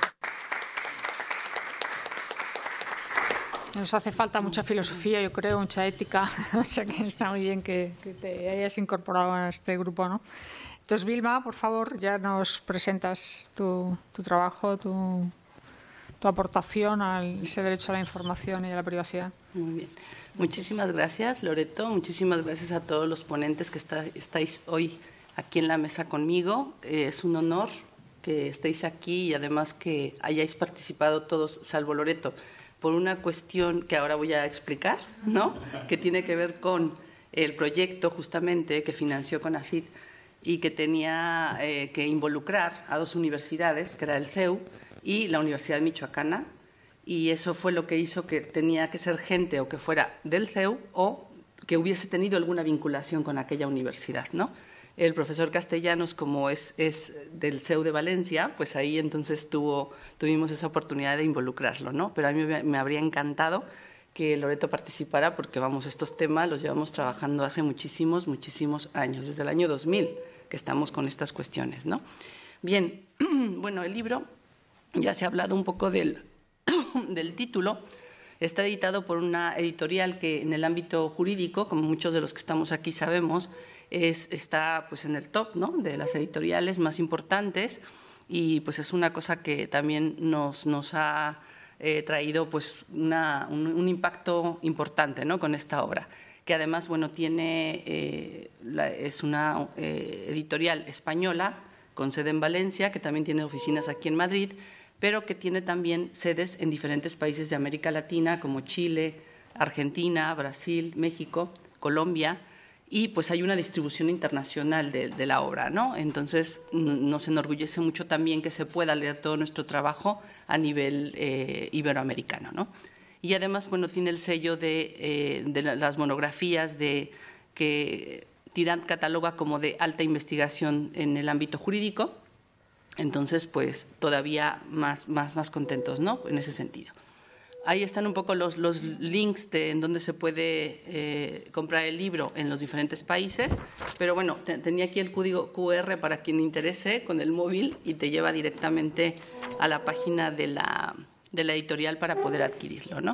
Nos hace falta mucha filosofía, yo creo, mucha ética, o sea que está muy bien que, que te hayas incorporado a este grupo, ¿no? Entonces, Vilma, por favor, ya nos presentas tu, tu trabajo, tu, tu aportación a ese derecho a la información y a la privacidad. Muy bien. Muchísimas gracias, Loreto. Muchísimas gracias a todos los ponentes que está, estáis hoy aquí en la mesa conmigo. Eh, es un honor que estéis aquí y además que hayáis participado todos, salvo Loreto, por una cuestión que ahora voy a explicar, ¿no? Que tiene que ver con el proyecto justamente que financió CONACYT y que tenía eh, que involucrar a dos universidades, que era el C E U y la Universidad Michoacana, y eso fue lo que hizo que tenía que ser gente o que fuera del C E U o que hubiese tenido alguna vinculación con aquella universidad, ¿no? El profesor Castellanos, como es, es del C E U de Valencia, pues ahí entonces tuvo, tuvimos esa oportunidad de involucrarlo, ¿no? Pero a mí me, me habría encantado que Loreto participara porque, vamos, estos temas los llevamos trabajando hace muchísimos, muchísimos años, desde el año dos mil que estamos con estas cuestiones, ¿no? Bien, bueno, el libro, ya se ha hablado un poco del, del título. Está editado por una editorial que en el ámbito jurídico, como muchos de los que estamos aquí sabemos, es, está pues en el top, ¿no?, de las editoriales más importantes, y pues es una cosa que también nos, nos ha eh, traído pues una, un, un impacto importante, ¿no?, con esta obra, que además, bueno, tiene, eh, la, es una eh, editorial española con sede en Valencia, que también tiene oficinas aquí en Madrid, pero que tiene también sedes en diferentes países de América Latina, como Chile, Argentina, Brasil, México, Colombia, y pues hay una distribución internacional de, de la obra, ¿no? Entonces, nos enorgullece mucho también que se pueda leer todo nuestro trabajo a nivel eh, iberoamericano, ¿no? Y además, bueno, tiene el sello de, eh, de las monografías de, que Tirant cataloga como de alta investigación en el ámbito jurídico. Entonces, pues todavía más, más, más contentos, ¿no?, en ese sentido. Ahí están un poco los, los links de en donde se puede eh, comprar el libro en los diferentes países, pero bueno, te, tenía aquí el código cu erre para quien le interese con el móvil y te lleva directamente a la página de la, de la editorial para poder adquirirlo, ¿no?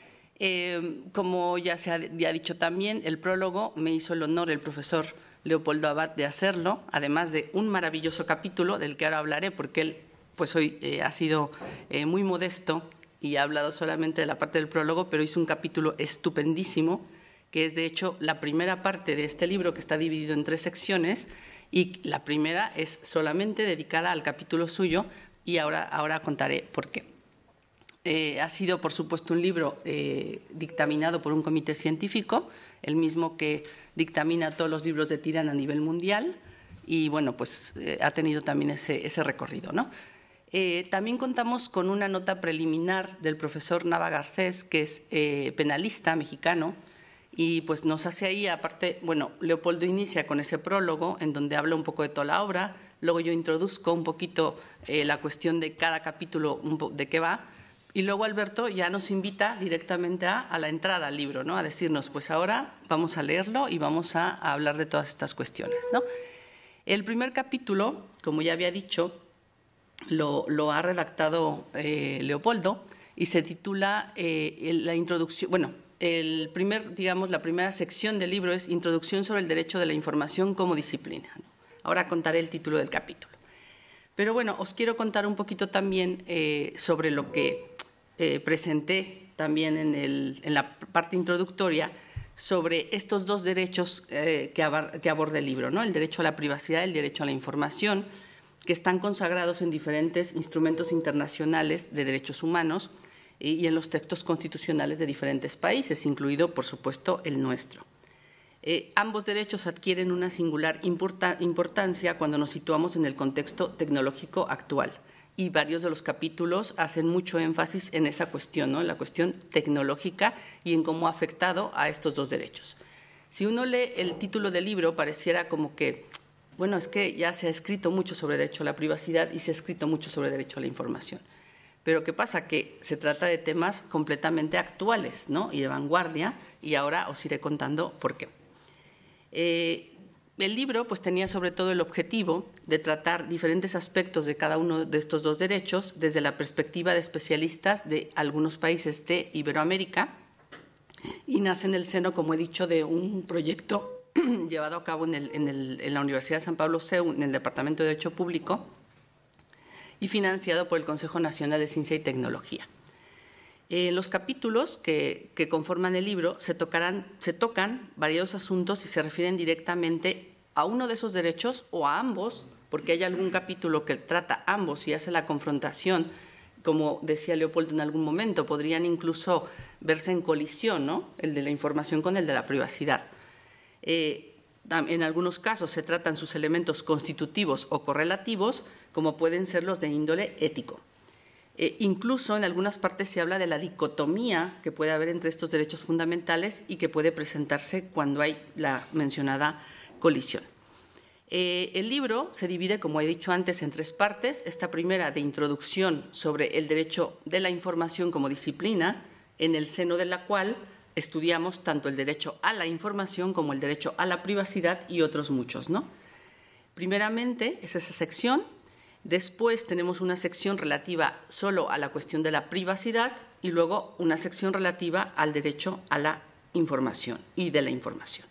Eh, como ya se ha ya dicho también, el prólogo me hizo el honor el profesor Leopoldo Abad de hacerlo, además de un maravilloso capítulo del que ahora hablaré, porque él pues hoy eh, ha sido eh, muy modesto y ha hablado solamente de la parte del prólogo, pero hizo un capítulo estupendísimo, que es de hecho la primera parte de este libro, que está dividido en tres secciones, y la primera es solamente dedicada al capítulo suyo, y ahora, ahora contaré por qué. Eh, ha sido, por supuesto, un libro eh, dictaminado por un comité científico, el mismo que dictamina todos los libros de Tirant a nivel mundial, y bueno, pues eh, ha tenido también ese, ese recorrido, ¿no? Eh, también contamos con una nota preliminar del profesor Nava Garcés, que es eh, penalista mexicano, y pues nos hace ahí, aparte, bueno, Leopoldo inicia con ese prólogo en donde habla un poco de toda la obra, luego yo introduzco un poquito eh, la cuestión de cada capítulo, un po de qué va, y luego Alberto ya nos invita directamente a, a la entrada al libro, ¿no?, a decirnos, pues ahora vamos a leerlo y vamos a, a hablar de todas estas cuestiones, ¿no? El primer capítulo, como ya había dicho, Lo, lo ha redactado eh, Leopoldo y se titula eh, la introducción, bueno, el primer, digamos, la primera sección del libro es Introducción sobre el derecho de la información como disciplina, ¿no? Ahora contaré el título del capítulo. Pero bueno, os quiero contar un poquito también eh, sobre lo que eh, presenté también en, el, en la parte introductoria sobre estos dos derechos eh, que, abar, que aborda el libro, ¿no?, el derecho a la privacidad y el derecho a la información, que están consagrados en diferentes instrumentos internacionales de derechos humanos y en los textos constitucionales de diferentes países, incluido, por supuesto, el nuestro. Eh, ambos derechos adquieren una singular importa, importancia cuando nos situamos en el contexto tecnológico actual, y varios de los capítulos hacen mucho énfasis en esa cuestión, ¿no?, en la cuestión tecnológica y en cómo ha afectado a estos dos derechos. Si uno lee el título del libro, pareciera como que bueno, es que ya se ha escrito mucho sobre derecho a la privacidad y se ha escrito mucho sobre derecho a la información. Pero ¿qué pasa? Que se trata de temas completamente actuales, ¿no?, y de vanguardia, y ahora os iré contando por qué. Eh, el libro pues, tenía sobre todo el objetivo de tratar diferentes aspectos de cada uno de estos dos derechos desde la perspectiva de especialistas de algunos países de Iberoamérica, y nace en el seno, como he dicho, de un proyecto llevado a cabo en, el, en, el, en la Universidad de San Pablo C E U, en el Departamento de Derecho Público, y financiado por el Consejo Nacional de Ciencia y Tecnología. En eh, los capítulos que, que conforman el libro se, tocarán, se tocan varios asuntos y se refieren directamente a uno de esos derechos o a ambos, porque hay algún capítulo que trata ambos y hace la confrontación, como decía Leopoldo en algún momento, podrían incluso verse en colisión, ¿no? El de la información con el de la privacidad. Eh, en algunos casos se tratan sus elementos constitutivos o correlativos, como pueden ser los de índole ético. Eh, incluso en algunas partes se habla de la dicotomía que puede haber entre estos derechos fundamentales y que puede presentarse cuando hay la mencionada colisión. Eh, el libro se divide, como he dicho antes, en tres partes. Esta primera de introducción sobre el derecho de la información como disciplina, en el seno de la cual estudiamos tanto el derecho a la información como el derecho a la privacidad y otros muchos, ¿no? Primeramente es esa sección. Después tenemos una sección relativa solo a la cuestión de la privacidad y luego una sección relativa al derecho a la información y de la información.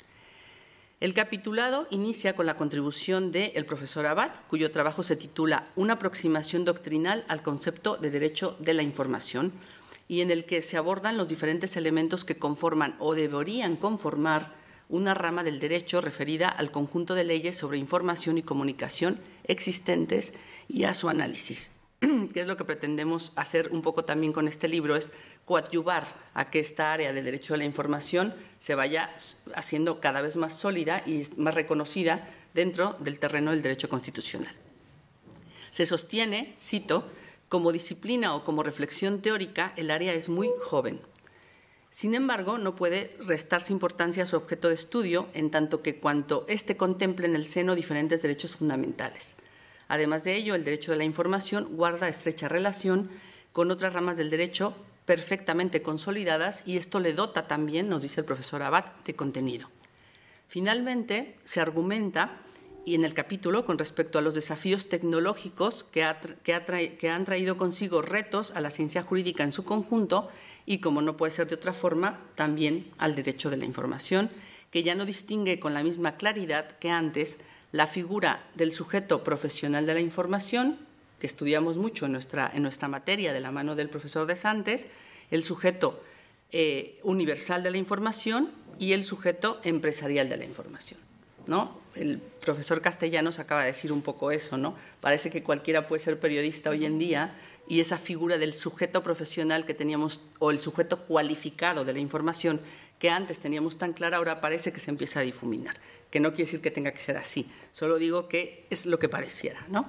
El capitulado inicia con la contribución del profesor Abad, cuyo trabajo se titula Una aproximación doctrinal al concepto de derecho de la información, y en el que se abordan los diferentes elementos que conforman o deberían conformar una rama del derecho referida al conjunto de leyes sobre información y comunicación existentes y a su análisis. ¿Qué es lo que pretendemos hacer un poco también con este libro? Es coadyuvar a que esta área de derecho a la información se vaya haciendo cada vez más sólida y más reconocida dentro del terreno del derecho constitucional. Se sostiene, cito, como disciplina o como reflexión teórica, el área es muy joven. Sin embargo, no puede restarse importancia a su objeto de estudio, en tanto que cuanto éste contemple en el seno diferentes derechos fundamentales. Además de ello, el derecho de la información guarda estrecha relación con otras ramas del derecho perfectamente consolidadas y esto le dota también, nos dice el profesor Abad, de contenido. Finalmente, se argumenta, y en el capítulo, con respecto a los desafíos tecnológicos que, ha, que, ha tra, que han traído consigo retos a la ciencia jurídica en su conjunto y, como no puede ser de otra forma, también al derecho de la información, que ya no distingue con la misma claridad que antes la figura del sujeto profesional de la información, que estudiamos mucho en nuestra, en nuestra materia de la mano del profesor de Santes, el sujeto eh, universal de la información y el sujeto empresarial de la información, ¿no? El profesor Castellanos acaba de decir un poco eso, ¿no? Parece que cualquiera puede ser periodista hoy en día y esa figura del sujeto profesional que teníamos, o el sujeto cualificado de la información que antes teníamos tan clara, ahora parece que se empieza a difuminar, que no quiere decir que tenga que ser así, solo digo que es lo que pareciera, ¿no?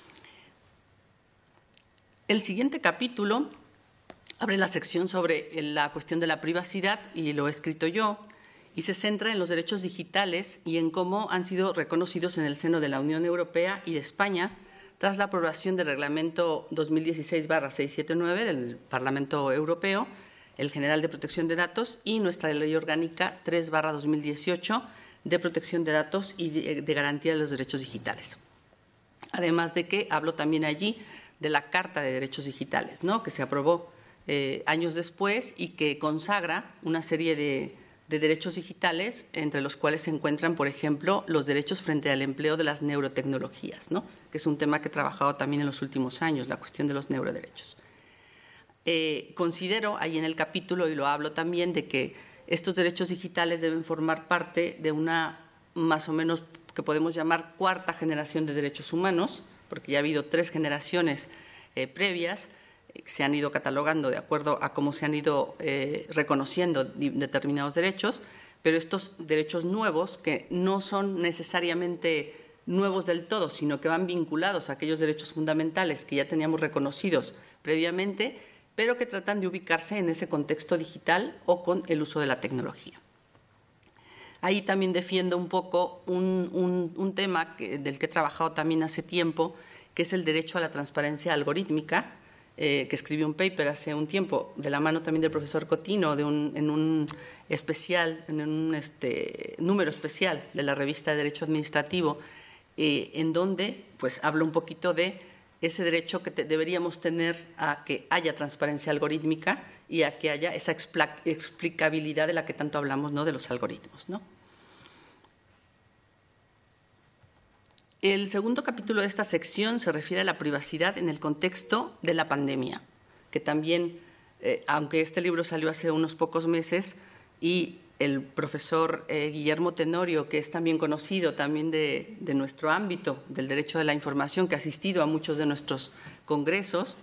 El siguiente capítulo abre la sección sobre la cuestión de la privacidad y lo he escrito yo, y se centra en los derechos digitales y en cómo han sido reconocidos en el seno de la Unión Europea y de España tras la aprobación del Reglamento dos mil dieciséis barra seiscientos setenta y nueve del Parlamento Europeo, el General de Protección de Datos, y nuestra Ley Orgánica tres barra dos mil dieciocho de Protección de Datos y de, de Garantía de los Derechos Digitales. Además de que hablo también allí de la Carta de Derechos Digitales, ¿no?, que se aprobó eh, años después y que consagra una serie de de derechos digitales, entre los cuales se encuentran, por ejemplo, los derechos frente al empleo de las neurotecnologías, ¿no?, que es un tema que he trabajado también en los últimos años, la cuestión de los neuroderechos. Eh, considero ahí en el capítulo, y lo hablo también, de que estos derechos digitales deben formar parte de una, más o menos, que podemos llamar cuarta generación de derechos humanos, porque ya ha habido tres generaciones eh, previas, se han ido catalogando de acuerdo a cómo se han ido eh, reconociendo determinados derechos, pero estos derechos nuevos, que no son necesariamente nuevos del todo, sino que van vinculados a aquellos derechos fundamentales que ya teníamos reconocidos previamente, pero que tratan de ubicarse en ese contexto digital o con el uso de la tecnología. Ahí también defiendo un poco un, un, un tema que, del que he trabajado también hace tiempo, que es el derecho a la transparencia algorítmica, Eh, que escribió un paper hace un tiempo, de la mano también del profesor Cotino, de un, en un especial, en un este, número especial de la revista de Derecho Administrativo, eh, en donde pues habla un poquito de ese derecho que te, deberíamos tener a que haya transparencia algorítmica y a que haya esa explicabilidad de la que tanto hablamos, ¿no?, de los algoritmos, ¿no? El segundo capítulo de esta sección se refiere a la privacidad en el contexto de la pandemia, que también, eh, aunque este libro salió hace unos pocos meses y el profesor eh, Guillermo Tenorio, que es también conocido también de, de nuestro ámbito del derecho de la información, que ha asistido a muchos de nuestros congresos,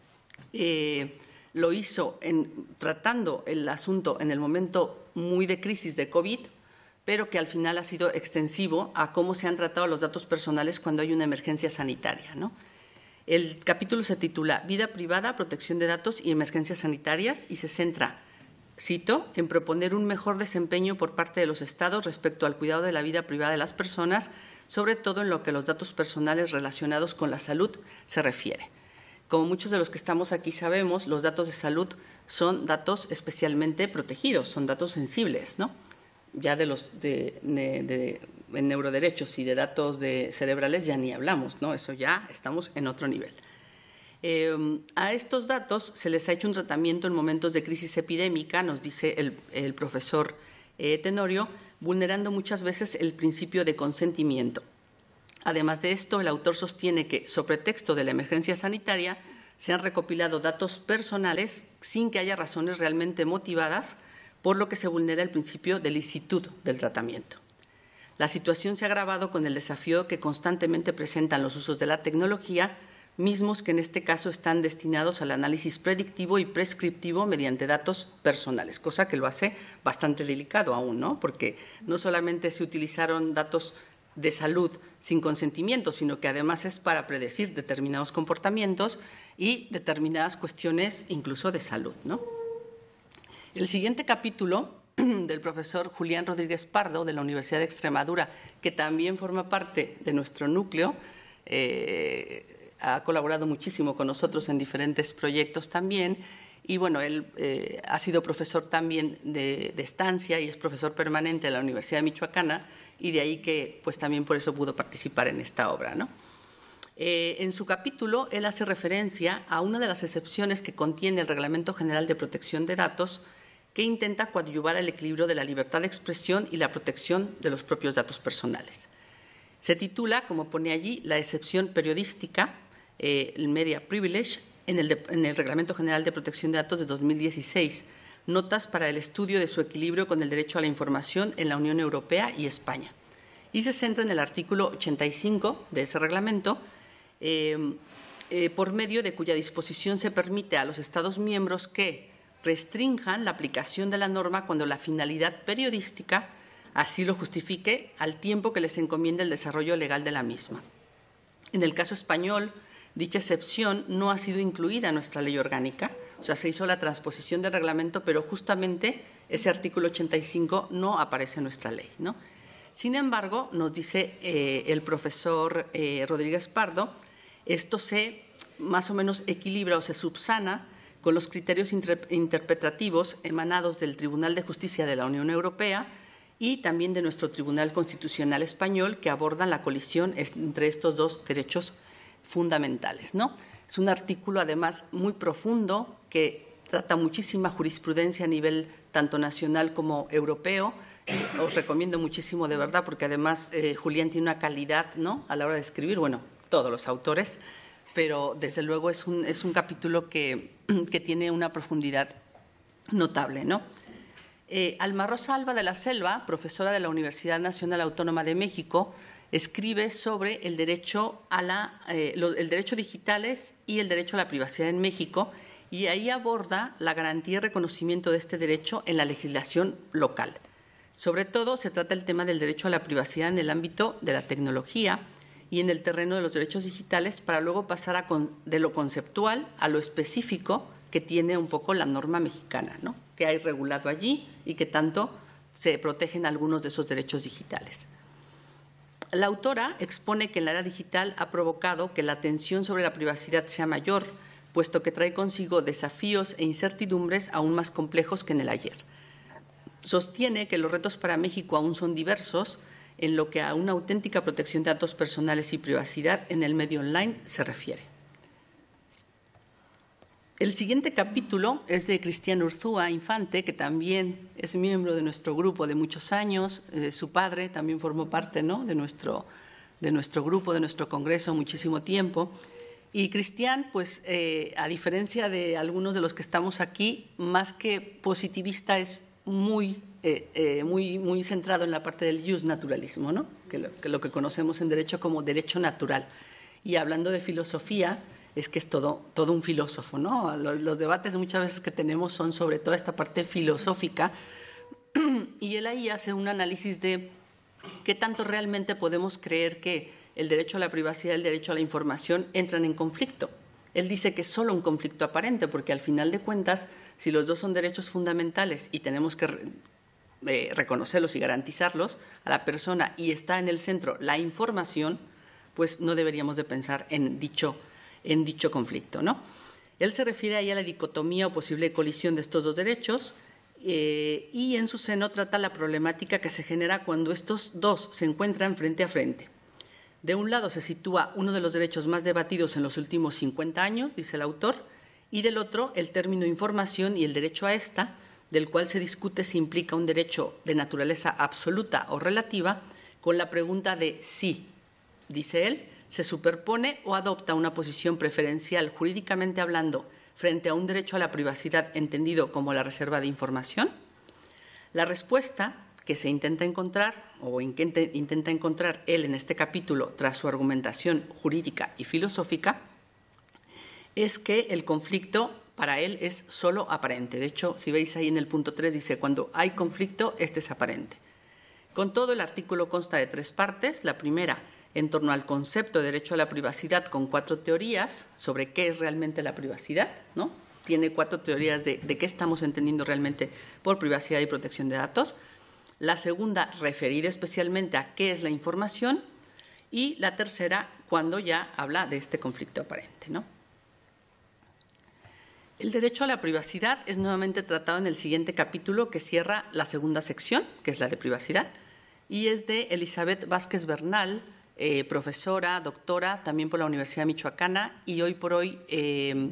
eh, lo hizo en, tratando el asunto en el momento muy de crisis de COVID, pero que al final ha sido extensivo a cómo se han tratado los datos personales cuando hay una emergencia sanitaria, ¿no? El capítulo se titula Vida privada, protección de datos y emergencias sanitarias y se centra, cito, en proponer un mejor desempeño por parte de los Estados respecto al cuidado de la vida privada de las personas, sobre todo en lo que los datos personales relacionados con la salud se refiere. Como muchos de los que estamos aquí sabemos, los datos de salud son datos especialmente protegidos, son datos sensibles, ¿no? Ya de los de, de, de en neuroderechos y de datos de cerebrales ya ni hablamos, ¿no? Eso ya estamos en otro nivel. Eh, a estos datos se les ha hecho un tratamiento en momentos de crisis epidémica, nos dice el, el profesor eh, Tenorio, vulnerando muchas veces el principio de consentimiento. Además de esto, el autor sostiene que, sobre texto de la emergencia sanitaria, se han recopilado datos personales sin que haya razones realmente motivadas, por lo que se vulnera el principio de licitud del tratamiento. La situación se ha agravado con el desafío que constantemente presentan los usos de la tecnología, mismos que en este caso están destinados al análisis predictivo y prescriptivo mediante datos personales, cosa que lo hace bastante delicado aún, ¿no? Porque no solamente se utilizaron datos de salud sin consentimiento, sino que además es para predecir determinados comportamientos y determinadas cuestiones incluso de salud, ¿no? El siguiente capítulo del profesor Julián Rodríguez Pardo, de la Universidad de Extremadura, que también forma parte de nuestro núcleo, eh, ha colaborado muchísimo con nosotros en diferentes proyectos también, y bueno, él eh, ha sido profesor también de, de estancia y es profesor permanente de la Universidad Michoacana, y de ahí que pues también por eso pudo participar en esta obra, ¿no? Eh, en su capítulo, él hace referencia a una de las excepciones que contiene el Reglamento General de Protección de Datos, que intenta coadyuvar el equilibrio de la libertad de expresión y la protección de los propios datos personales. Se titula, como pone allí, la excepción periodística, eh, el Media Privilege, en el, de, en el Reglamento General de Protección de Datos de dos mil dieciséis, notas para el estudio de su equilibrio con el derecho a la información en la Unión Europea y España. Y se centra en el artículo ochenta y cinco de ese reglamento, eh, eh, por medio de cuya disposición se permite a los Estados miembros que restrinjan la aplicación de la norma cuando la finalidad periodística así lo justifique al tiempo que les encomienda el desarrollo legal de la misma. En el caso español, dicha excepción no ha sido incluida en nuestra ley orgánica, o sea, se hizo la transposición del reglamento, pero justamente ese artículo ochenta y cinco no aparece en nuestra ley, ¿no? Sin embargo, nos dice eh, el profesor eh, Rodríguez Pardo, esto se más o menos equilibra o se subsana con los criterios interpretativos emanados del Tribunal de Justicia de la Unión Europea y también de nuestro Tribunal Constitucional Español, que abordan la colisión entre estos dos derechos fundamentales, ¿no? Es un artículo, además, muy profundo, que trata muchísima jurisprudencia a nivel tanto nacional como europeo. Os recomiendo muchísimo, de verdad, porque además eh, Julián tiene una calidad, ¿no?, a la hora de escribir, bueno, todos los autores, pero desde luego es un, es un capítulo que, que tiene una profundidad notable, ¿no? Eh, Alma Rosa Alba de la Selva, profesora de la Universidad Nacional Autónoma de México, escribe sobre el derecho, a la, eh, lo, el derecho digitales y el derecho a la privacidad en México, y ahí aborda la garantía y reconocimiento de este derecho en la legislación local. Sobre todo se trata el tema del derecho a la privacidad en el ámbito de la tecnología y en el terreno de los derechos digitales, para luego pasar a con, de lo conceptual a lo específico que tiene un poco la norma mexicana, ¿no?, que hay regulado allí y que tanto se protegen algunos de esos derechos digitales. La autora expone que la era digital ha provocado que la tensión sobre la privacidad sea mayor, puesto que trae consigo desafíos e incertidumbres aún más complejos que en el ayer. Sostiene que los retos para México aún son diversos en lo que a una auténtica protección de datos personales y privacidad en el medio online se refiere. El siguiente capítulo es de Cristian Urzúa Infante, que también es miembro de nuestro grupo de muchos años. Eh, su padre también formó parte, ¿no?, de, nuestro, de nuestro grupo, de nuestro congreso, muchísimo tiempo. Y Cristian, pues, eh, a diferencia de algunos de los que estamos aquí, más que positivista, es muy eh, eh, muy, muy centrado en la parte del jus naturalismo, ¿no? que, lo, que lo que conocemos en derecho como derecho natural. Y hablando de filosofía, es que es todo, todo un filósofo, ¿no? Los, los debates muchas veces que tenemos son sobre toda esta parte filosófica, y él ahí hace un análisis de qué tanto realmente podemos creer que el derecho a la privacidad y el derecho a la información entran en conflicto. Él dice que es solo un conflicto aparente, porque al final de cuentas, si los dos son derechos fundamentales y tenemos que eh, reconocerlos y garantizarlos a la persona y está en el centro la información, pues no deberíamos de pensar en dicho, en dicho conflicto, ¿no? Él se refiere ahí a la dicotomía o posible colisión de estos dos derechos eh, y en su seno trata la problemática que se genera cuando estos dos se encuentran frente a frente. De un lado se sitúa uno de los derechos más debatidos en los últimos cincuenta años, dice el autor, y del otro el término información y el derecho a esta, del cual se discute si implica un derecho de naturaleza absoluta o relativa, con la pregunta de si, dice él, se superpone o adopta una posición preferencial jurídicamente hablando frente a un derecho a la privacidad entendido como la reserva de información. La respuesta que se intenta encontrar, o que intenta encontrar él en este capítulo tras su argumentación jurídica y filosófica, es que el conflicto para él es solo aparente. De hecho, si veis ahí en el punto tres, dice, cuando hay conflicto, este es aparente. Con todo, el artículo consta de tres partes. La primera, en torno al concepto de derecho a la privacidad, con cuatro teorías sobre qué es realmente la privacidad, ¿no? Tiene cuatro teorías de, de qué estamos entendiendo realmente por privacidad y protección de datos. La segunda, referida especialmente a qué es la información. Y la tercera, cuando ya habla de este conflicto aparente, ¿no? El derecho a la privacidad es nuevamente tratado en el siguiente capítulo que cierra la segunda sección, que es la de privacidad, y es de Elizabeth Vázquez Bernal, eh, profesora, doctora, también por la Universidad Michoacana, y hoy por hoy eh,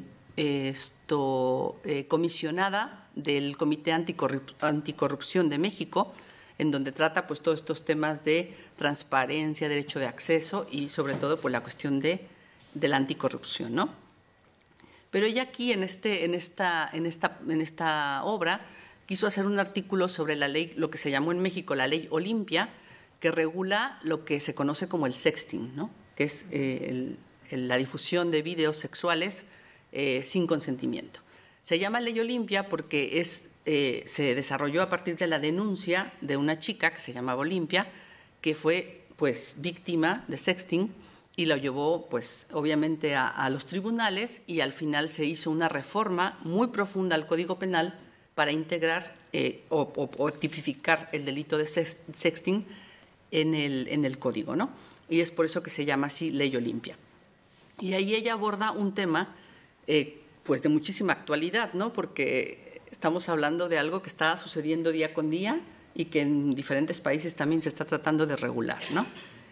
esto, eh, comisionada del Comité Anticorrup- Anticorrupción de México, en donde trata pues todos estos temas de transparencia, derecho de acceso y sobre todo pues la cuestión de, de la anticorrupción, ¿no? Pero ella aquí en, este, en, esta, en, esta, en esta obra quiso hacer un artículo sobre la ley, lo que se llamó en México la ley Olimpia, que regula lo que se conoce como el sexting, ¿no? Que es eh, el, el, la difusión de videos sexuales eh, sin consentimiento. Se llama ley Olimpia porque es, eh, se desarrolló a partir de la denuncia de una chica que se llamaba Olimpia, que fue pues, víctima de sexting, y lo llevó, pues, obviamente a, a los tribunales, y al final se hizo una reforma muy profunda al Código Penal para integrar eh, o, o, o tipificar el delito de sexting en el, en el Código, ¿no? Y es por eso que se llama así Ley Olimpia. Y ahí ella aborda un tema, eh, pues, de muchísima actualidad, ¿no? Porque estamos hablando de algo que está sucediendo día con día y que en diferentes países también se está tratando de regular, ¿no?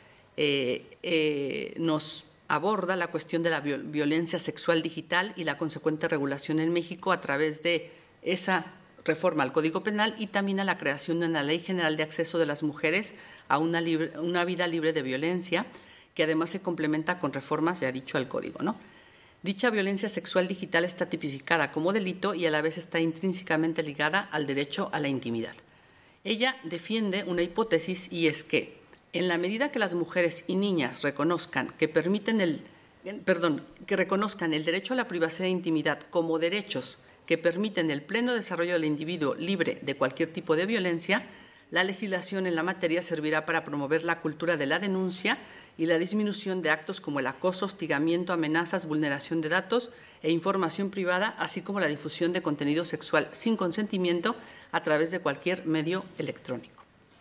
Eh, eh, nos aborda la cuestión de la viol- violencia sexual digital y la consecuente regulación en México a través de esa reforma al Código Penal y también a la creación de una Ley General de Acceso de las Mujeres a una, libre, una vida libre de violencia, que además se complementa con reformas, ya he dicho, al Código, ¿no? Dicha violencia sexual digital está tipificada como delito y a la vez está intrínsecamente ligada al derecho a la intimidad. Ella defiende una hipótesis, y es que en la medida que las mujeres y niñas reconozcan que permiten el, perdón, que reconozcan el derecho a la privacidad e intimidad como derechos que permiten el pleno desarrollo del individuo libre de cualquier tipo de violencia, la legislación en la materia servirá para promover la cultura de la denuncia y la disminución de actos como el acoso, hostigamiento, amenazas, vulneración de datos e información privada, así como la difusión de contenido sexual sin consentimiento a través de cualquier medio electrónico.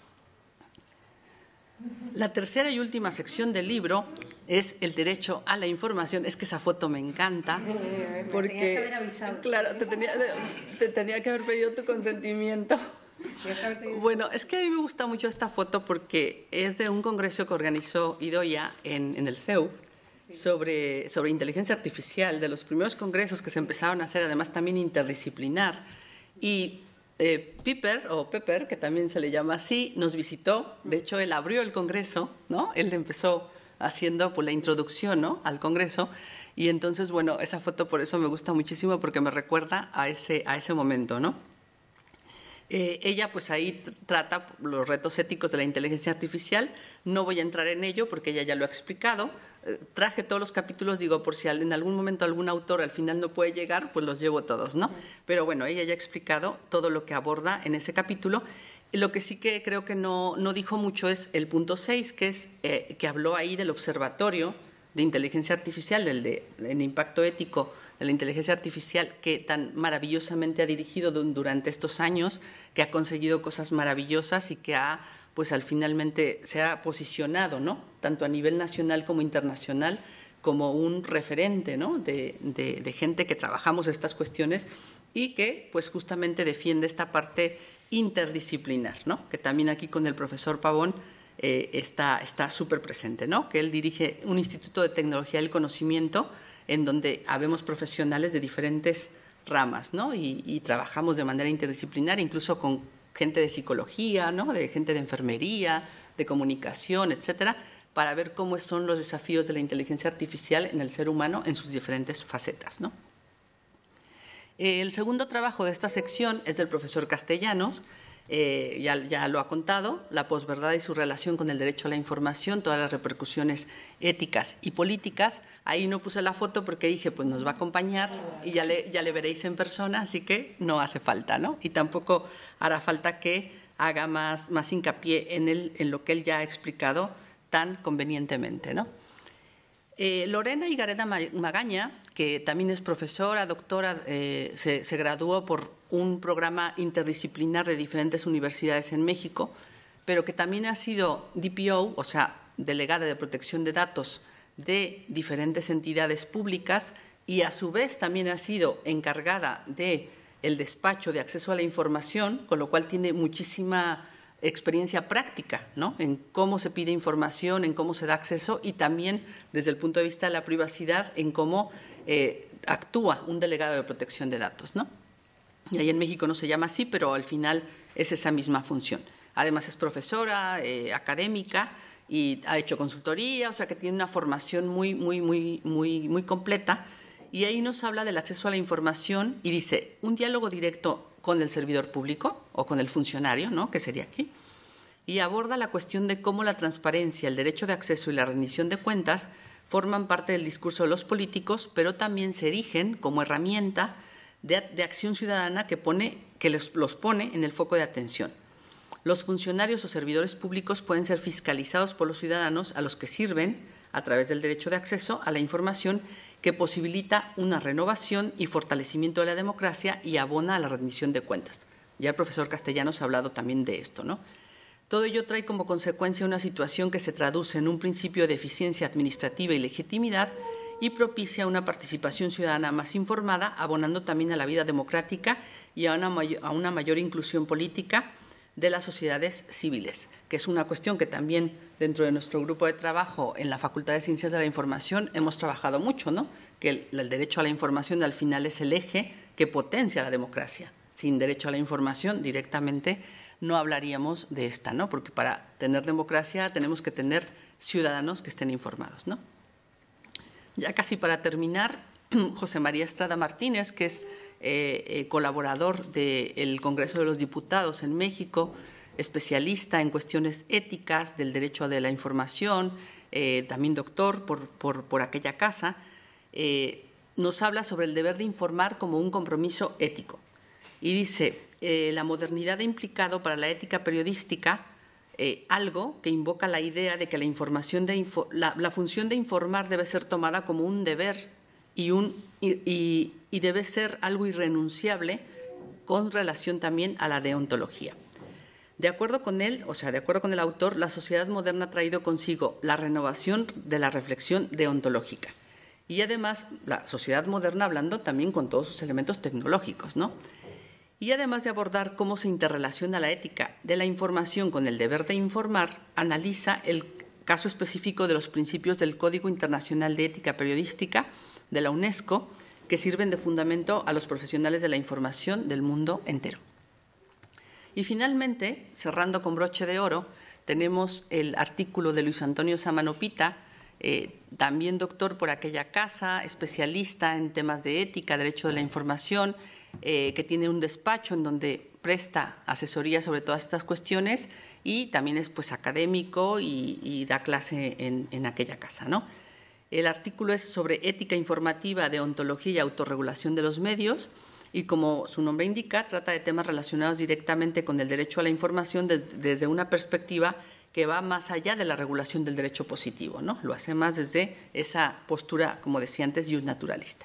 La tercera y última sección del libro es el derecho a la información. Es que esa foto me encanta, porque, claro, te tenía, te tenía que haber pedido tu consentimiento. Bueno, es que a mí me gusta mucho esta foto porque es de un congreso que organizó Idoia en, en el C E U sobre, sobre inteligencia artificial, de los primeros congresos que se empezaron a hacer, además también interdisciplinar. Y Eh, Piper, o Pepper, que también se le llama así, nos visitó. De hecho, él abrió el congreso, ¿no? Él empezó haciendo pues, la introducción, ¿no?, al congreso. Y entonces, bueno, esa foto por eso me gusta muchísimo, porque me recuerda a ese, a ese momento, ¿no? Eh, ella pues ahí trata los retos éticos de la inteligencia artificial. No voy a entrar en ello porque ella ya lo ha explicado. Eh, traje todos los capítulos, digo, por si en algún momento algún autor al final no puede llegar, pues los llevo todos, ¿no? Pero bueno, ella ya ha explicado todo lo que aborda en ese capítulo. Lo que sí que creo que no, no dijo mucho es el punto seis, que, es, eh, que habló ahí del observatorio de inteligencia artificial, del de, del impacto ético de la inteligencia artificial, que tan maravillosamente ha dirigido durante estos años, que ha conseguido cosas maravillosas y que ha, pues al finalmente se ha posicionado, ¿no?, tanto a nivel nacional como internacional, como un referente, ¿no?, de, de, de gente que trabajamos estas cuestiones y que, pues justamente defiende esta parte interdisciplinar, ¿no?, que también aquí con el profesor Pavón eh, está súper presente, ¿no?, que él dirige un Instituto de Tecnología del Conocimiento en donde habemos profesionales de diferentes ramas, ¿no? Y, y trabajamos de manera interdisciplinar, incluso con gente de psicología, ¿no?, de gente de enfermería, de comunicación, etcétera, para ver cómo son los desafíos de la inteligencia artificial en el ser humano en sus diferentes facetas, ¿no? El segundo trabajo de esta sección es del profesor Castellanos. Eh, ya, ya lo ha contado, la posverdad y su relación con el derecho a la información, todas las repercusiones éticas y políticas. Ahí no puse la foto porque dije, pues nos va a acompañar y ya le, ya le veréis en persona, así que no hace falta, ¿no? Y tampoco hará falta que haga más, más hincapié en, el, en lo que él ya ha explicado tan convenientemente, ¿no? Eh, Lorena Higareda Magaña, que también es profesora, doctora, eh, se, se graduó por un programa interdisciplinar de diferentes universidades en México, pero que también ha sido D P O, o sea, delegada de protección de datos de diferentes entidades públicas, y a su vez también ha sido encargada del despacho de acceso a la información, con lo cual tiene muchísima experiencia práctica, ¿no?, en cómo se pide información, en cómo se da acceso y también desde el punto de vista de la privacidad, en cómo eh, actúa un delegado de protección de datos, ¿no? Y ahí en México no se llama así, pero al final es esa misma función. Además es profesora, eh, académica y ha hecho consultoría, o sea que tiene una formación muy, muy, muy, muy, muy completa. Y ahí nos habla del acceso a la información y dice, un diálogo directo con el servidor público o con el funcionario, ¿no?, que sería aquí, y aborda la cuestión de cómo la transparencia, el derecho de acceso y la rendición de cuentas forman parte del discurso de los políticos, pero también se erigen como herramienta de, de acción ciudadana que, pone, que les, los pone en el foco de atención. Los funcionarios o servidores públicos pueden ser fiscalizados por los ciudadanos a los que sirven a través del derecho de acceso a la información que posibilita una renovación y fortalecimiento de la democracia y abona a la rendición de cuentas. Ya el profesor Castellanos ha hablado también de esto, ¿no? Todo ello trae como consecuencia una situación que se traduce en un principio de eficiencia administrativa y legitimidad y propicia una participación ciudadana más informada, abonando también a la vida democrática y a una mayor, a una mayor inclusión política de las sociedades civiles, que es una cuestión que también dentro de nuestro grupo de trabajo en la Facultad de Ciencias de la Información hemos trabajado mucho, ¿no?, que el, el derecho a la información al final es el eje que potencia la democracia. Sin derecho a la información directamente no hablaríamos de esta, ¿no?, porque para tener democracia tenemos que tener ciudadanos que estén informados, ¿no? Ya casi para terminar, José María Estrada Martínez, que es eh, eh, colaborador del Congreso de los Diputados en México, especialista en cuestiones éticas del derecho de la información, eh, también doctor por, por, por aquella casa, eh, nos habla sobre el deber de informar como un compromiso ético. Y dice, eh, la modernidad ha implicado para la ética periodística eh, algo que invoca la idea de que la, información de info, la, la función de informar debe ser tomada como un deber y, un, y, y, y debe ser algo irrenunciable con relación también a la deontología. De acuerdo con él, o sea, de acuerdo con el autor, la sociedad moderna ha traído consigo la renovación de la reflexión deontológica. Y además, la sociedad moderna hablando también con todos sus elementos tecnológicos, ¿no? Y además de abordar cómo se interrelaciona la ética de la información con el deber de informar, analiza el caso específico de los principios del Código Internacional de Ética Periodística de la UNESCO, que sirven de fundamento a los profesionales de la información del mundo entero. Y finalmente, cerrando con broche de oro, tenemos el artículo de Luis Antonio Samanopita, eh, también doctor por aquella casa, especialista en temas de ética, derecho de la información, eh, que tiene un despacho en donde presta asesoría sobre todas estas cuestiones y también es pues académico y, y da clase en, en aquella casa, ¿no? El artículo es sobre ética informativa, deontología y autorregulación de los medios y, como su nombre indica, trata de temas relacionados directamente con el derecho a la información de, desde una perspectiva que va más allá de la regulación del derecho positivo, ¿no? Lo hace más desde esa postura, como decía antes, justnaturalista.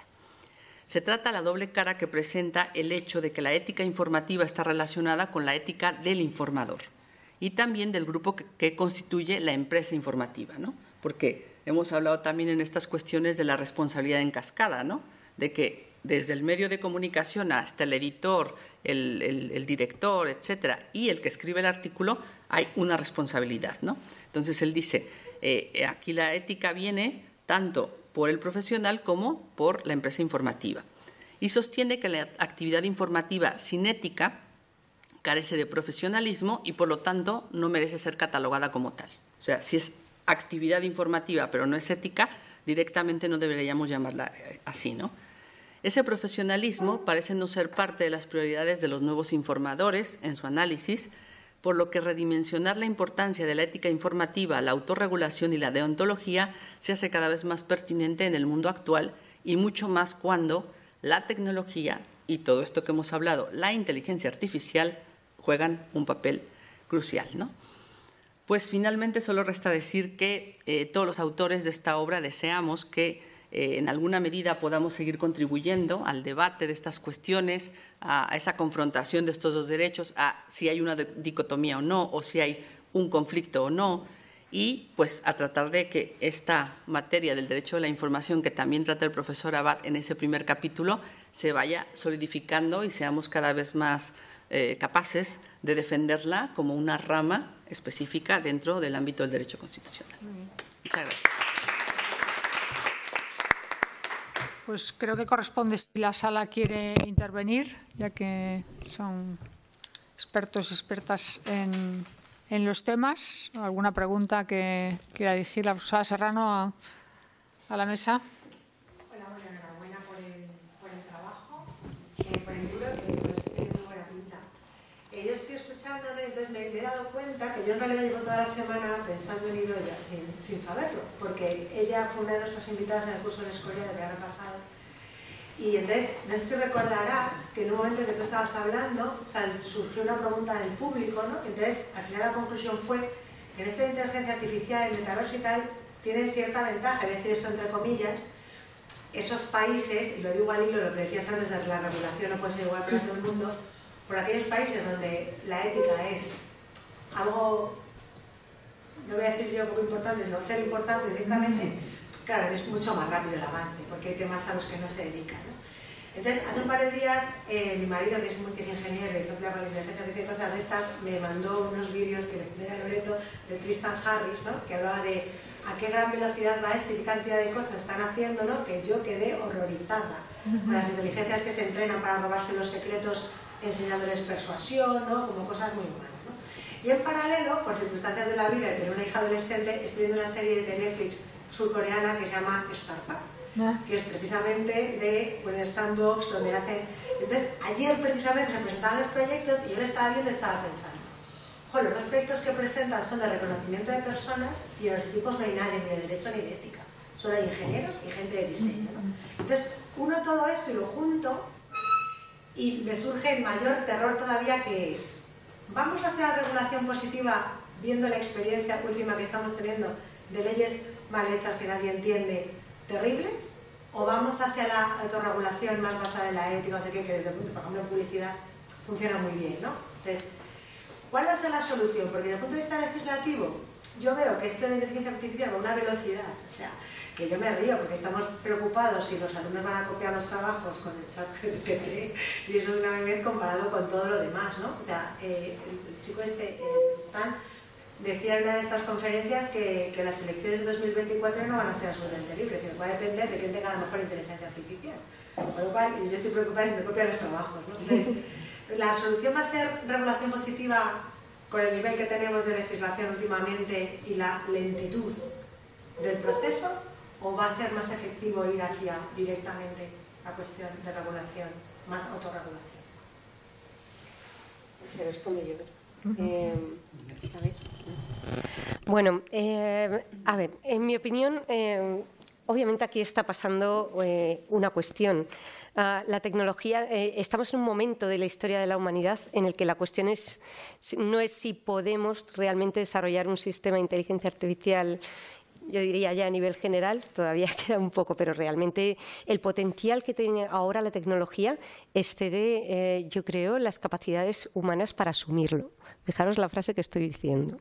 Se trata de la doble cara que presenta el hecho de que la ética informativa está relacionada con la ética del informador y también del grupo que, que constituye la empresa informativa, ¿no? Porque hemos hablado también en estas cuestiones de la responsabilidad en cascada, ¿no? De que desde el medio de comunicación hasta el editor, el, el, el director, etcétera, y el que escribe el artículo, hay una responsabilidad, ¿no? Entonces, él dice, eh, aquí la ética viene tanto por el profesional como por la empresa informativa. Y sostiene que la actividad informativa sin ética carece de profesionalismo y, por lo tanto, no merece ser catalogada como tal. O sea, si es actividad informativa pero no es ética, directamente no deberíamos llamarla así, ¿no? Ese profesionalismo parece no ser parte de las prioridades de los nuevos informadores en su análisis, por lo que redimensionar la importancia de la ética informativa, la autorregulación y la deontología se hace cada vez más pertinente en el mundo actual y mucho más cuando la tecnología y todo esto que hemos hablado, la inteligencia artificial, juegan un papel crucial, ¿no? Pues finalmente solo resta decir que eh, todos los autores de esta obra deseamos que eh, en alguna medida podamos seguir contribuyendo al debate de estas cuestiones, a, a esa confrontación de estos dos derechos, a si hay una dicotomía o no, o si hay un conflicto o no, y pues a tratar de que esta materia del derecho a la información, que también trata el profesor Abad en ese primer capítulo, se vaya solidificando y seamos cada vez más eh, capaces de defenderla como una rama específica dentro del ámbito del derecho constitucional. Muchas gracias. Pues creo que corresponde, si la sala quiere intervenir, ya que son expertos y expertas en, en los temas. ¿Alguna pregunta que quiera dirigir la profesora Serrano a, a la mesa? Hola, bueno, enhorabuena por el, por el trabajo, eh, por el libro, que pues, tiene muy buena pinta. Eh, yo estoy escuchando, ¿no? Entonces me, me he dado cuenta que yo en realidad llevo toda la semana pensando en Idoia sin, sin saberlo, porque ella fue una de nuestras invitadas en el curso de Escoria del verano pasado. Y entonces, no sé si recordarás que en un momento que tú estabas hablando, surgió una pregunta del público, ¿no? Entonces, al final la conclusión fue que en esto de inteligencia artificial, el metaverso y tal, tienen cierta ventaja, es decir, esto entre comillas, esos países, y lo digo al hilo, lo que decías antes de que la regulación no puede ser igual para todo el mundo, por aquellos países donde la ética es algo, no voy a decir yo poco importante, sino cero importante directamente, claro, es mucho más rápido el avance, porque hay temas a los que no se dedican, ¿no? Entonces, hace un par de días, eh, mi marido, que es, muy, que es ingeniero y está estudiando con la inteligencia artificial y cosas de estas, me mandó unos vídeos que le mandé a Loreto de Tristan Harris, ¿no? Que hablaba de a qué gran velocidad va esto y qué cantidad de cosas están haciendo, ¿no? Que yo quedé horrorizada con las inteligencias que se entrenan para robarse los secretos enseñándoles persuasión, ¿no? Como cosas muy humanas, ¿no? Y en paralelo, por circunstancias de la vida y tener una hija adolescente, estoy viendo una serie de Netflix surcoreana que se llama Startup, que es precisamente de poner sandbox, donde hacen... Entonces, ayer precisamente se presentaban los proyectos y yo lo estaba viendo y estaba pensando, joder, los proyectos que presentan son de reconocimiento de personas y en los equipos no hay nadie ni de derecho ni de ética, solo hay ingenieros y gente de diseño, ¿no? Entonces, uno todo esto y lo junto y me surge el mayor terror todavía, que es, ¿vamos a hacer la regulación positiva viendo la experiencia última que estamos teniendo de leyes mal hechas que nadie entiende, terribles? ¿O vamos hacia la autorregulación más basada en la ética, o sea, que, que desde el punto, por ejemplo, en publicidad funciona muy bien, ¿no? Entonces, ¿cuál va a ser la solución? Porque desde el punto de vista legislativo, yo veo que esto de la inteligencia artificial va a una velocidad, o sea, que yo me río porque estamos preocupados si los alumnos van a copiar los trabajos con el chat G P T y eso es una vez comparado con todo lo demás, ¿no? O sea, eh, el chico este, eh, Stan, decía en una de estas conferencias que, que las elecciones de dos mil veinticuatro no van a ser absolutamente libres, sino que va a depender de quién tenga la mejor inteligencia artificial. Por lo cual, yo estoy preocupada si me copian los trabajos, ¿no? Entonces, ¿la solución va a ser regulación positiva con el nivel que tenemos de legislación últimamente y la lentitud del proceso? ¿O va a ser más efectivo ir hacia directamente la cuestión de regulación, más autorregulación? Te respondo yo. Eh, a ver. Bueno, eh, a ver, en mi opinión, eh, obviamente aquí está pasando eh, una cuestión. Uh, la tecnología, eh, estamos en un momento de la historia de la humanidad en el que la cuestión es, no es si podemos realmente desarrollar un sistema de inteligencia artificial, yo diría ya a nivel general, todavía queda un poco, pero realmente el potencial que tiene ahora la tecnología excede, eh, yo creo, las capacidades humanas para asumirlo. Fijaros la frase que estoy diciendo.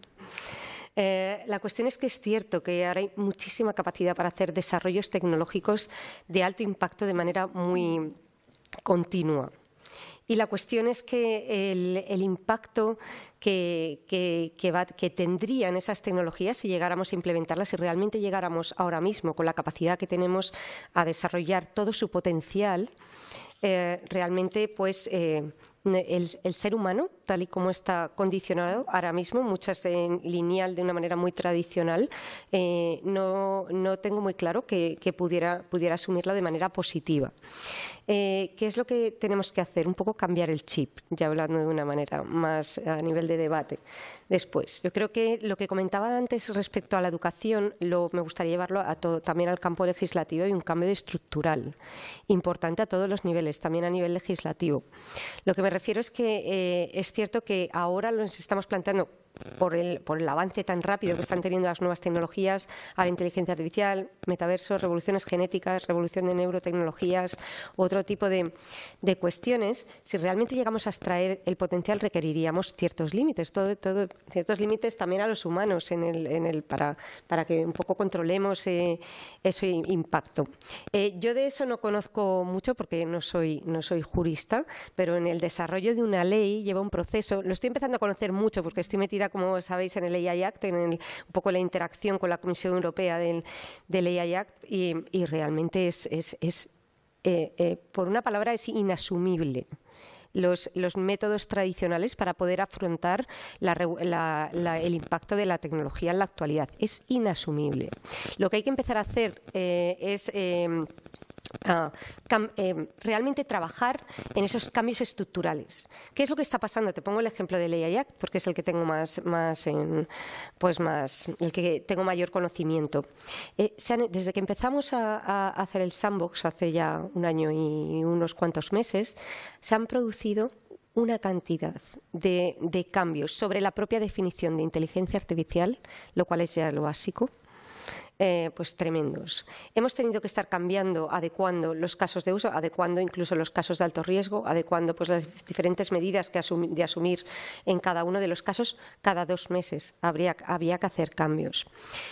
Eh, la cuestión es que es cierto que ahora hay muchísima capacidad para hacer desarrollos tecnológicos de alto impacto de manera muy continua. Y la cuestión es que el, el impacto que, que, que, va, que tendrían esas tecnologías si llegáramos a implementarlas, si realmente llegáramos ahora mismo con la capacidad que tenemos a desarrollar todo su potencial, eh, realmente pues eh, el, el ser humano, tal y como está condicionado ahora mismo, muchas en lineal de una manera muy tradicional, eh, no, no tengo muy claro que, que pudiera, pudiera asumirla de manera positiva. Eh, ¿Qué es lo que tenemos que hacer? Un poco cambiar el chip, ya hablando de una manera más a nivel de debate. Después, yo creo que lo que comentaba antes respecto a la educación, lo, me gustaría llevarlo a todo, también al campo legislativo y un cambio estructural importante a todos los niveles, también a nivel legislativo. Lo que me refiero es que eh, es cierto que ahora nos estamos planteando por el, por el avance tan rápido que están teniendo las nuevas tecnologías, a la inteligencia artificial, metaverso, revoluciones genéticas, revolución de neurotecnologías, otro tipo de, de cuestiones. Si realmente llegamos a extraer el potencial, requeriríamos ciertos límites, todo, todo, ciertos límites también a los humanos en el, en el, para, para que un poco controlemos eh, ese impacto. Eh, yo de eso no conozco mucho porque no soy, no soy jurista, pero en el desarrollo de una ley lleva un proceso. Lo estoy empezando a conocer mucho porque estoy metida, como sabéis, en el A I Act, en el, un poco la interacción con la Comisión Europea del, del A I Act y, y realmente es, es, es eh, eh, por una palabra, es inasumible. Los, los métodos tradicionales para poder afrontar la, la, la, el impacto de la tecnología en la actualidad. Es inasumible. Lo que hay que empezar a hacer eh, es eh, Uh, cam, eh, realmente trabajar en esos cambios estructurales. ¿Qué es lo que está pasando? Te pongo el ejemplo del A I Act porque es el que tengo más, más, en, pues más el que tengo mayor conocimiento. Eh, se han, desde que empezamos a, a hacer el sandbox hace ya un año y unos cuantos meses, se han producido una cantidad de, de cambios sobre la propia definición de inteligencia artificial, lo cual es ya lo básico. Eh, pues tremendos. Hemos tenido que estar cambiando, adecuando los casos de uso, adecuando incluso los casos de alto riesgo, adecuando pues las diferentes medidas que asum de asumir en cada uno de los casos. Cada dos meses habría, había que hacer cambios.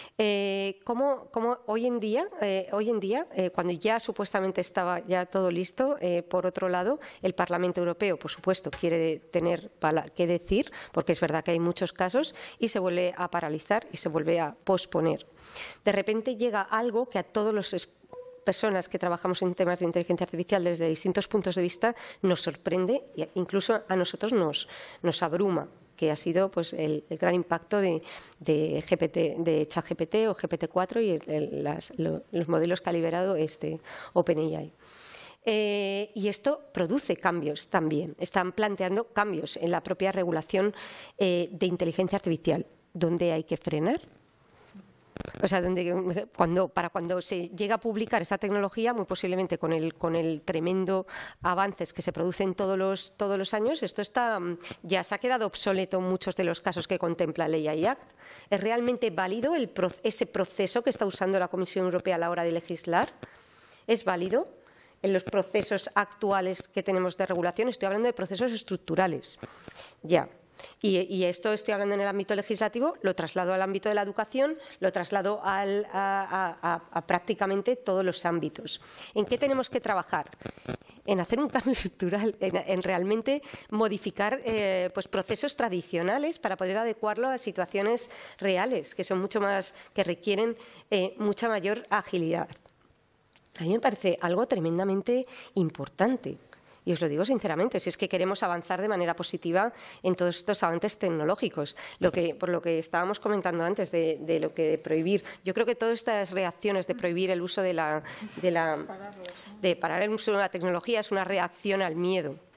Eh, ¿cómo, cómo hoy en día, eh, hoy en día eh, cuando ya supuestamente estaba ya todo listo, eh, por otro lado, el Parlamento Europeo, por supuesto, quiere tener que decir, porque es verdad que hay muchos casos, y se vuelve a paralizar y se vuelve a posponer. De repente llega algo que a todas las personas que trabajamos en temas de inteligencia artificial desde distintos puntos de vista nos sorprende e incluso a nosotros nos, nos abruma, que ha sido pues, el, el gran impacto de, de, G P T, de ChatGPT o G P T cuatro y el, el, las, lo, los modelos que ha liberado este OpenAI. Eh, y esto produce cambios también. Están planteando cambios en la propia regulación eh, de inteligencia artificial, donde hay que frenar. O sea, donde, cuando, para cuando se llega a publicar esa tecnología, muy posiblemente con el, con el tremendo avances que se producen todos los, todos los años, esto está, ya se ha quedado obsoleto en muchos de los casos que contempla la A I Act. ¿Es realmente válido el, ese proceso que está usando la Comisión Europea a la hora de legislar? ¿Es válido en los procesos actuales que tenemos de regulación? Estoy hablando de procesos estructurales. Ya. Y, y esto estoy hablando en el ámbito legislativo, lo traslado al ámbito de la educación, lo traslado al, a, a, a, a prácticamente todos los ámbitos. ¿En qué tenemos que trabajar? En hacer un cambio estructural, en, en realmente modificar eh, pues procesos tradicionales para poder adecuarlo a situaciones reales, que son mucho más, que requieren eh, mucha mayor agilidad. A mí me parece algo tremendamente importante. Y os lo digo sinceramente, si es que queremos avanzar de manera positiva en todos estos avances tecnológicos, lo que, por lo que estábamos comentando antes de, de lo que de prohibir, yo creo que todas estas reacciones de prohibir el uso de la, de la, de parar el uso de la tecnología es una reacción al miedo.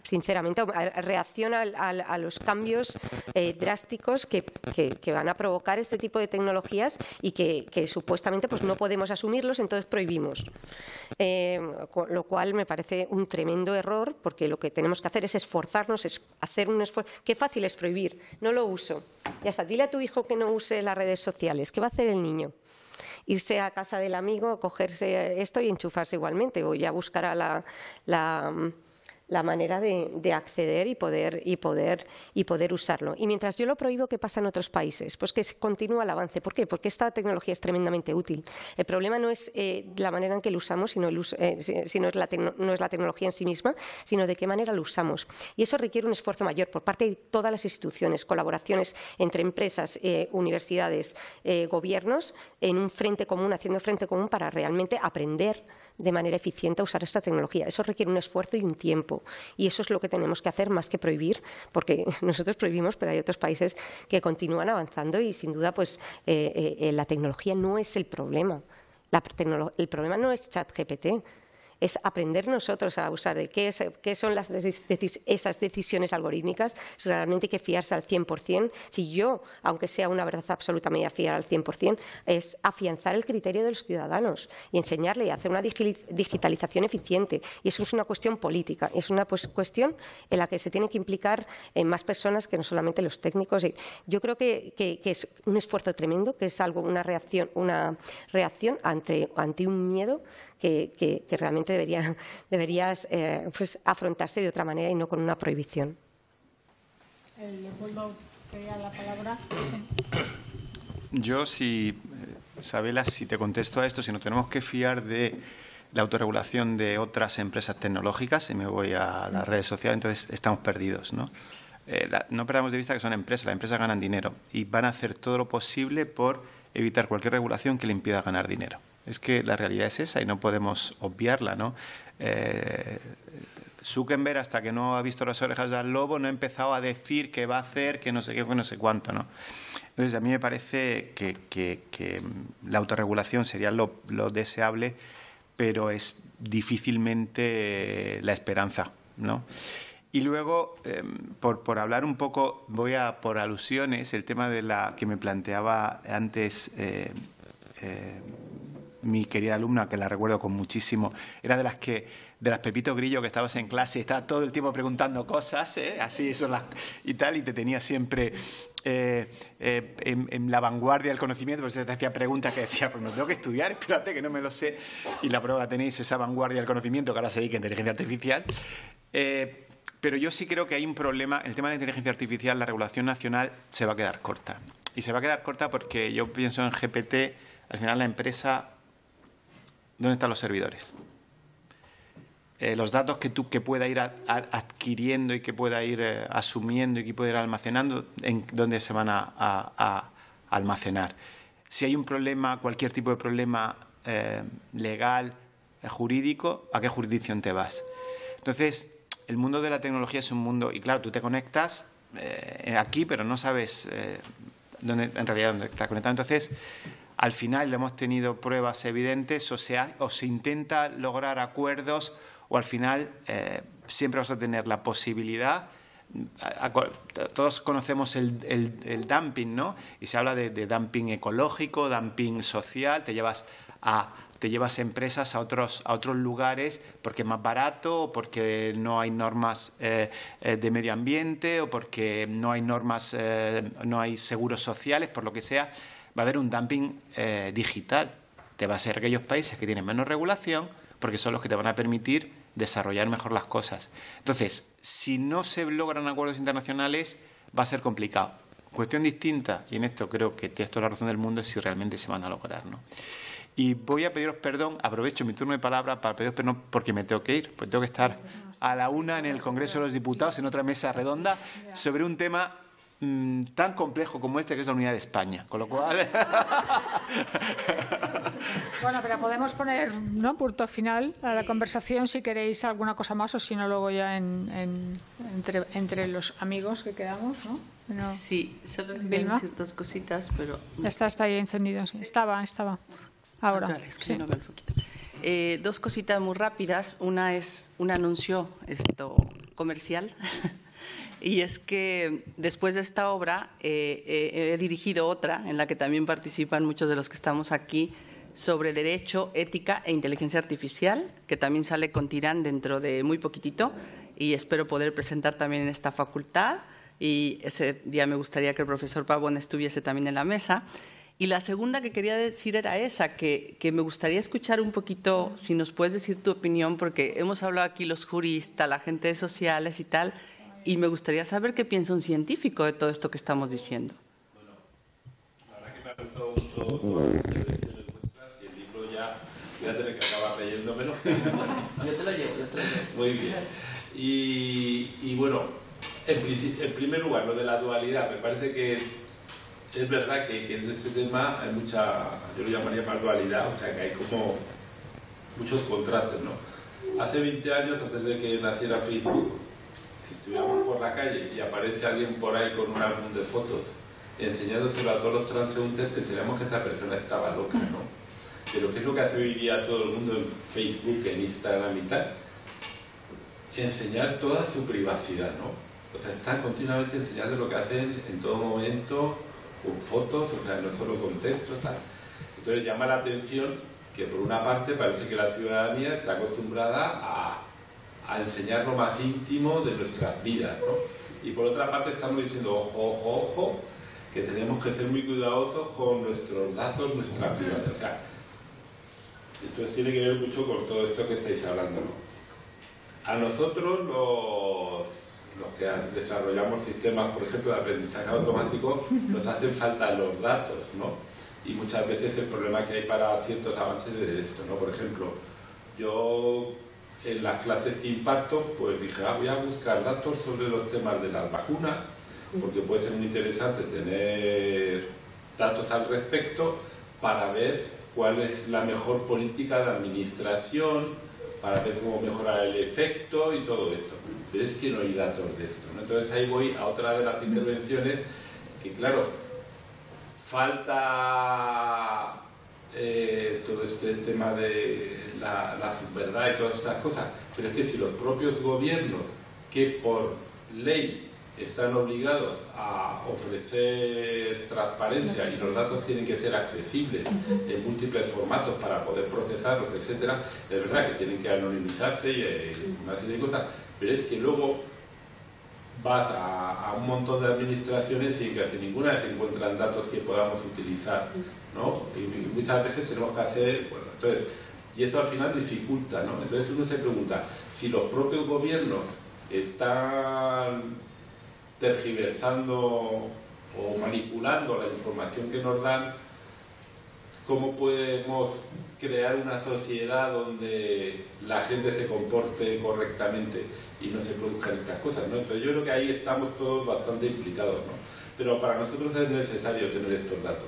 sinceramente, reacción a, a, a los cambios eh, drásticos que, que, que van a provocar este tipo de tecnologías y que, que supuestamente pues, no podemos asumirlos, entonces prohibimos. Eh, con lo cual me parece un tremendo error, porque lo que tenemos que hacer es esforzarnos, es hacer un esfuerzo. Qué fácil es prohibir, no lo uso. Y hasta dile a tu hijo que no use las redes sociales. ¿Qué va a hacer el niño? Irse a casa del amigo, cogerse esto y enchufarse igualmente, o ya buscará la, la, la manera de, de acceder y poder, y, poder, y poder usarlo. Y mientras yo lo prohíbo, ¿qué pasa en otros países? Pues que continúa el avance. ¿Por qué? Porque esta tecnología es tremendamente útil. El problema no es eh, la manera en que lo usamos, sino, el uso, eh, sino es la no es la tecnología en sí misma, sino de qué manera lo usamos. Y eso requiere un esfuerzo mayor por parte de todas las instituciones, colaboraciones entre empresas, eh, universidades, eh, gobiernos, en un frente común, haciendo frente común para realmente aprender de manera eficiente a usar esta tecnología. Eso requiere un esfuerzo y un tiempo. Y eso es lo que tenemos que hacer más que prohibir, porque nosotros prohibimos, pero hay otros países que continúan avanzando y, sin duda, pues eh, eh, la tecnología no es el problema. La el problema no es ChatGPT. Es aprender nosotros a usar de qué, es, qué son las decis esas decisiones algorítmicas. Si realmente hay que fiarse al cien por cien. Si yo, aunque sea una verdad absoluta, me voy a fiar al cien por cien, es afianzar el criterio de los ciudadanos y enseñarle y hacer una digitalización eficiente. Y eso es una cuestión política, es una pues, cuestión en la que se tienen que implicar eh, más personas que no solamente los técnicos. Y yo creo que, que, que es un esfuerzo tremendo, que es algo, una reacción, una reacción ante, ante un miedo que, que, que realmente debería, deberías eh, pues, afrontarse de otra manera y no con una prohibición. Leopoldo quería la palabra. Yo, si, Isabela, si te contesto a esto, si nos tenemos que fiar de la autorregulación de otras empresas tecnológicas, y me voy a las redes sociales, entonces estamos perdidos, ¿no? Eh, la, no perdamos de vista que son empresas, las empresas ganan dinero y van a hacer todo lo posible por evitar cualquier regulación que le impida ganar dinero. Es que la realidad es esa y no podemos obviarla, ¿no? Eh, Zuckerberg, hasta que no ha visto las orejas del lobo, no ha empezado a decir que va a hacer, que no sé qué, que no sé cuánto, ¿no? Entonces, a mí me parece que, que, que la autorregulación sería lo, lo deseable, pero es difícilmente la esperanza, ¿no? Y luego, eh, por, por hablar un poco, voy a por alusiones, el tema de la que me planteaba antes eh, eh, mi querida alumna, que la recuerdo con muchísimo, era de las que de las Pepito Grillo, que estabas en clase y estabas todo el tiempo preguntando cosas, ¿eh? Así son las y tal, y te tenía siempre eh, eh, en, en la vanguardia del conocimiento, porque se te hacía preguntas que decía, pues me tengo que estudiar, espérate que no me lo sé, y la prueba tenéis esa vanguardia del conocimiento que ahora se dedica a inteligencia artificial. Eh, pero yo sí creo que hay un problema, en el tema de la inteligencia artificial, la regulación nacional se va a quedar corta. Y se va a quedar corta porque yo pienso en G P T, al final la empresa, ¿dónde están los servidores? Eh, los datos que tú que pueda ir a, a, adquiriendo y que pueda ir eh, asumiendo y que pueda ir almacenando, ¿en dónde se van a, a, a almacenar? Si hay un problema, cualquier tipo de problema eh, legal, eh, jurídico, ¿a qué jurisdicción te vas? Entonces, el mundo de la tecnología es un mundo, y claro, tú te conectas eh, aquí, pero no sabes eh, dónde, en realidad dónde estás conectado. Entonces, al final hemos tenido pruebas evidentes, o se, ha, o se intenta lograr acuerdos, o al final eh, siempre vas a tener la posibilidad. A, a, todos conocemos el, el, el dumping, ¿no? Y se habla de, de dumping ecológico, dumping social, te llevas a te llevas empresas a otros a otros lugares porque es más barato, o porque no hay normas eh, de medio ambiente, o porque no hay normas, eh, no hay seguros sociales, por lo que sea. Va a haber un dumping eh, digital. Te va a ser aquellos países que tienen menos regulación, porque son los que te van a permitir desarrollar mejor las cosas. Entonces, si no se logran acuerdos internacionales, va a ser complicado. Cuestión distinta, y en esto creo que tienes toda la razón del mundo, es si realmente se van a lograr, ¿no? Y voy a pediros perdón, aprovecho mi turno de palabra para pediros perdón porque me tengo que ir, porque tengo que estar a la una en el Congreso de los Diputados, en otra mesa redonda, sobre un tema mmm, tan complejo como este, que es la unidad de España. Con lo cual... Bueno, pero podemos poner, ¿no?, punto final a la conversación si queréis alguna cosa más, o si no, luego ya en, en, entre, entre los amigos que quedamos, ¿no? Pero, sí, solo quería decir dos cositas, pero... Está, está ahí encendido, sí. Estaba, estaba. Ahora. Ah, vale, es que sí. no veo el foquito. Eh, dos cositas muy rápidas. Una es un anuncio, esto comercial. Y es que después de esta obra eh, eh, he dirigido otra en la que también participan muchos de los que estamos aquí, sobre Derecho, Ética e Inteligencia Artificial, que también sale con Tirán dentro de muy poquitito y espero poder presentar también en esta facultad. Y ese día me gustaría que el profesor Pavón estuviese también en la mesa. Y la segunda que quería decir era esa, que, que me gustaría escuchar un poquito, si nos puedes decir tu opinión, porque hemos hablado aquí los juristas, la gente de sociales y tal, y me gustaría saber qué piensa un científico de todo esto que estamos diciendo. Bueno, la verdad que me ha gustado mucho todas las intervenciones vuestras y el libro ya voy a tener que acabar leyéndomelo. Yo te lo llevo, yo te lo llevo. Muy bien. Y, y bueno, en, en primer lugar, lo de la dualidad, me parece que es verdad que, que en este tema hay mucha, yo lo llamaría más dualidad, o sea que hay como muchos contrastes, ¿no? Hace veinte años, antes de que naciera Facebook, si estuviéramos por la calle y aparece alguien por ahí con un álbum de fotos enseñándoselo a todos los transeúntes, pensaríamos que esa persona estaba loca, ¿no? Pero ¿qué es lo que hace hoy día todo el mundo en Facebook, en Instagram y tal? Enseñar toda su privacidad, ¿no? O sea, están continuamente enseñando lo que hacen en todo momento, con fotos, o sea, no solo con texto, tal. Entonces llama la atención que por una parte parece que la ciudadanía está acostumbrada a a enseñar lo más íntimo de nuestras vidas, ¿no? Y por otra parte estamos diciendo, ojo, ojo, ojo, que tenemos que ser muy cuidadosos con nuestros datos, nuestra privacidad. O sea, esto tiene que ver mucho con todo esto que estáis hablando, ¿no? A nosotros los, los que desarrollamos sistemas, por ejemplo, de aprendizaje automático, nos hacen falta los datos, ¿no? Y muchas veces el problema que hay para ciertos avances es esto, ¿no? Por ejemplo, yo en las clases que imparto, pues dije, ah, voy a buscar datos sobre los temas de las vacunas, porque puede ser muy interesante tener datos al respecto para ver cuál es la mejor política de administración, para ver cómo mejorar el efecto y todo esto. Pero es que no hay datos de esto, ¿no? Entonces ahí voy a otra de las intervenciones que, claro, falta eh, todo este tema de la, la subverdad y todas estas cosas, pero es que si los propios gobiernos, que por ley están obligados a ofrecer transparencia y los datos tienen que ser accesibles en múltiples formatos para poder procesarlos, etcétera, es verdad que tienen que anonimizarse y eh, una serie de cosas, pero es que luego vas a, a un montón de administraciones y casi ninguna se encuentran datos que podamos utilizar, ¿no? Y, y muchas veces tenemos que hacer, bueno, entonces, y eso al final dificulta, ¿no? Entonces uno se pregunta, si los propios gobiernos están tergiversando o manipulando la información que nos dan, ¿cómo podemos crear una sociedad donde la gente se comporte correctamente y no se produzcan estas cosas, ¿no? Entonces yo creo que ahí estamos todos bastante implicados, ¿no? Pero para nosotros es necesario tener estos datos.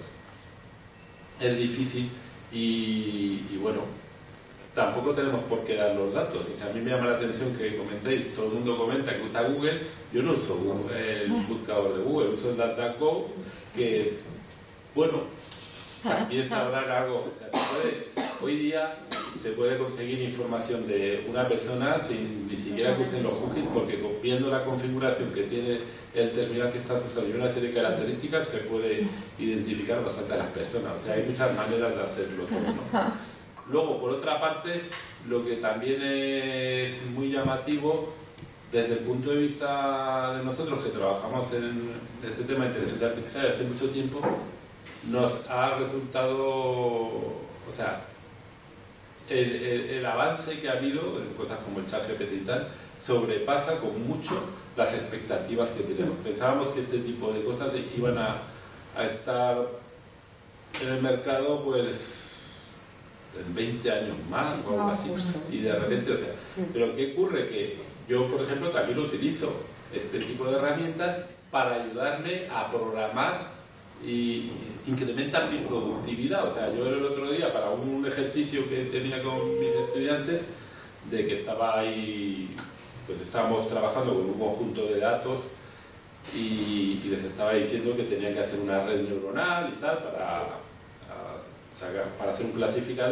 Es difícil y, y bueno, tampoco tenemos por qué dar los datos. O sea, a mí me llama la atención que comentéis, todo el mundo comenta que usa Google, yo no uso Google, el buscador de Google, uso el DuckDuckGo, que, bueno, también sabrán algo. O sea, se puede, hoy día se puede conseguir información de una persona sin ni siquiera que usen los cookies, porque viendo la configuración que tiene el terminal que estás usando y una serie de características se puede identificar bastante a las personas. O sea, hay muchas maneras de hacerlo todo, ¿no? Luego, por otra parte, lo que también es muy llamativo desde el punto de vista de nosotros que trabajamos en este tema de inteligencia artificial hace mucho tiempo, nos ha resultado, o sea, el, el, el avance que ha habido en cosas como el ChatGPT y tal, sobrepasa con mucho las expectativas que tenemos. Pensábamos que este tipo de cosas iban a, a estar en el mercado, pues, en veinte años más o algo así, y de repente, o sea, pero ¿qué ocurre? Que yo, por ejemplo, también utilizo este tipo de herramientas para ayudarme a programar y incrementar mi productividad. O sea, yo el otro día, para un ejercicio que tenía con mis estudiantes, de que estaba ahí, pues estábamos trabajando con un conjunto de datos y, y les estaba diciendo que tenían que hacer una red neuronal y tal para, a, para hacer un clasificador,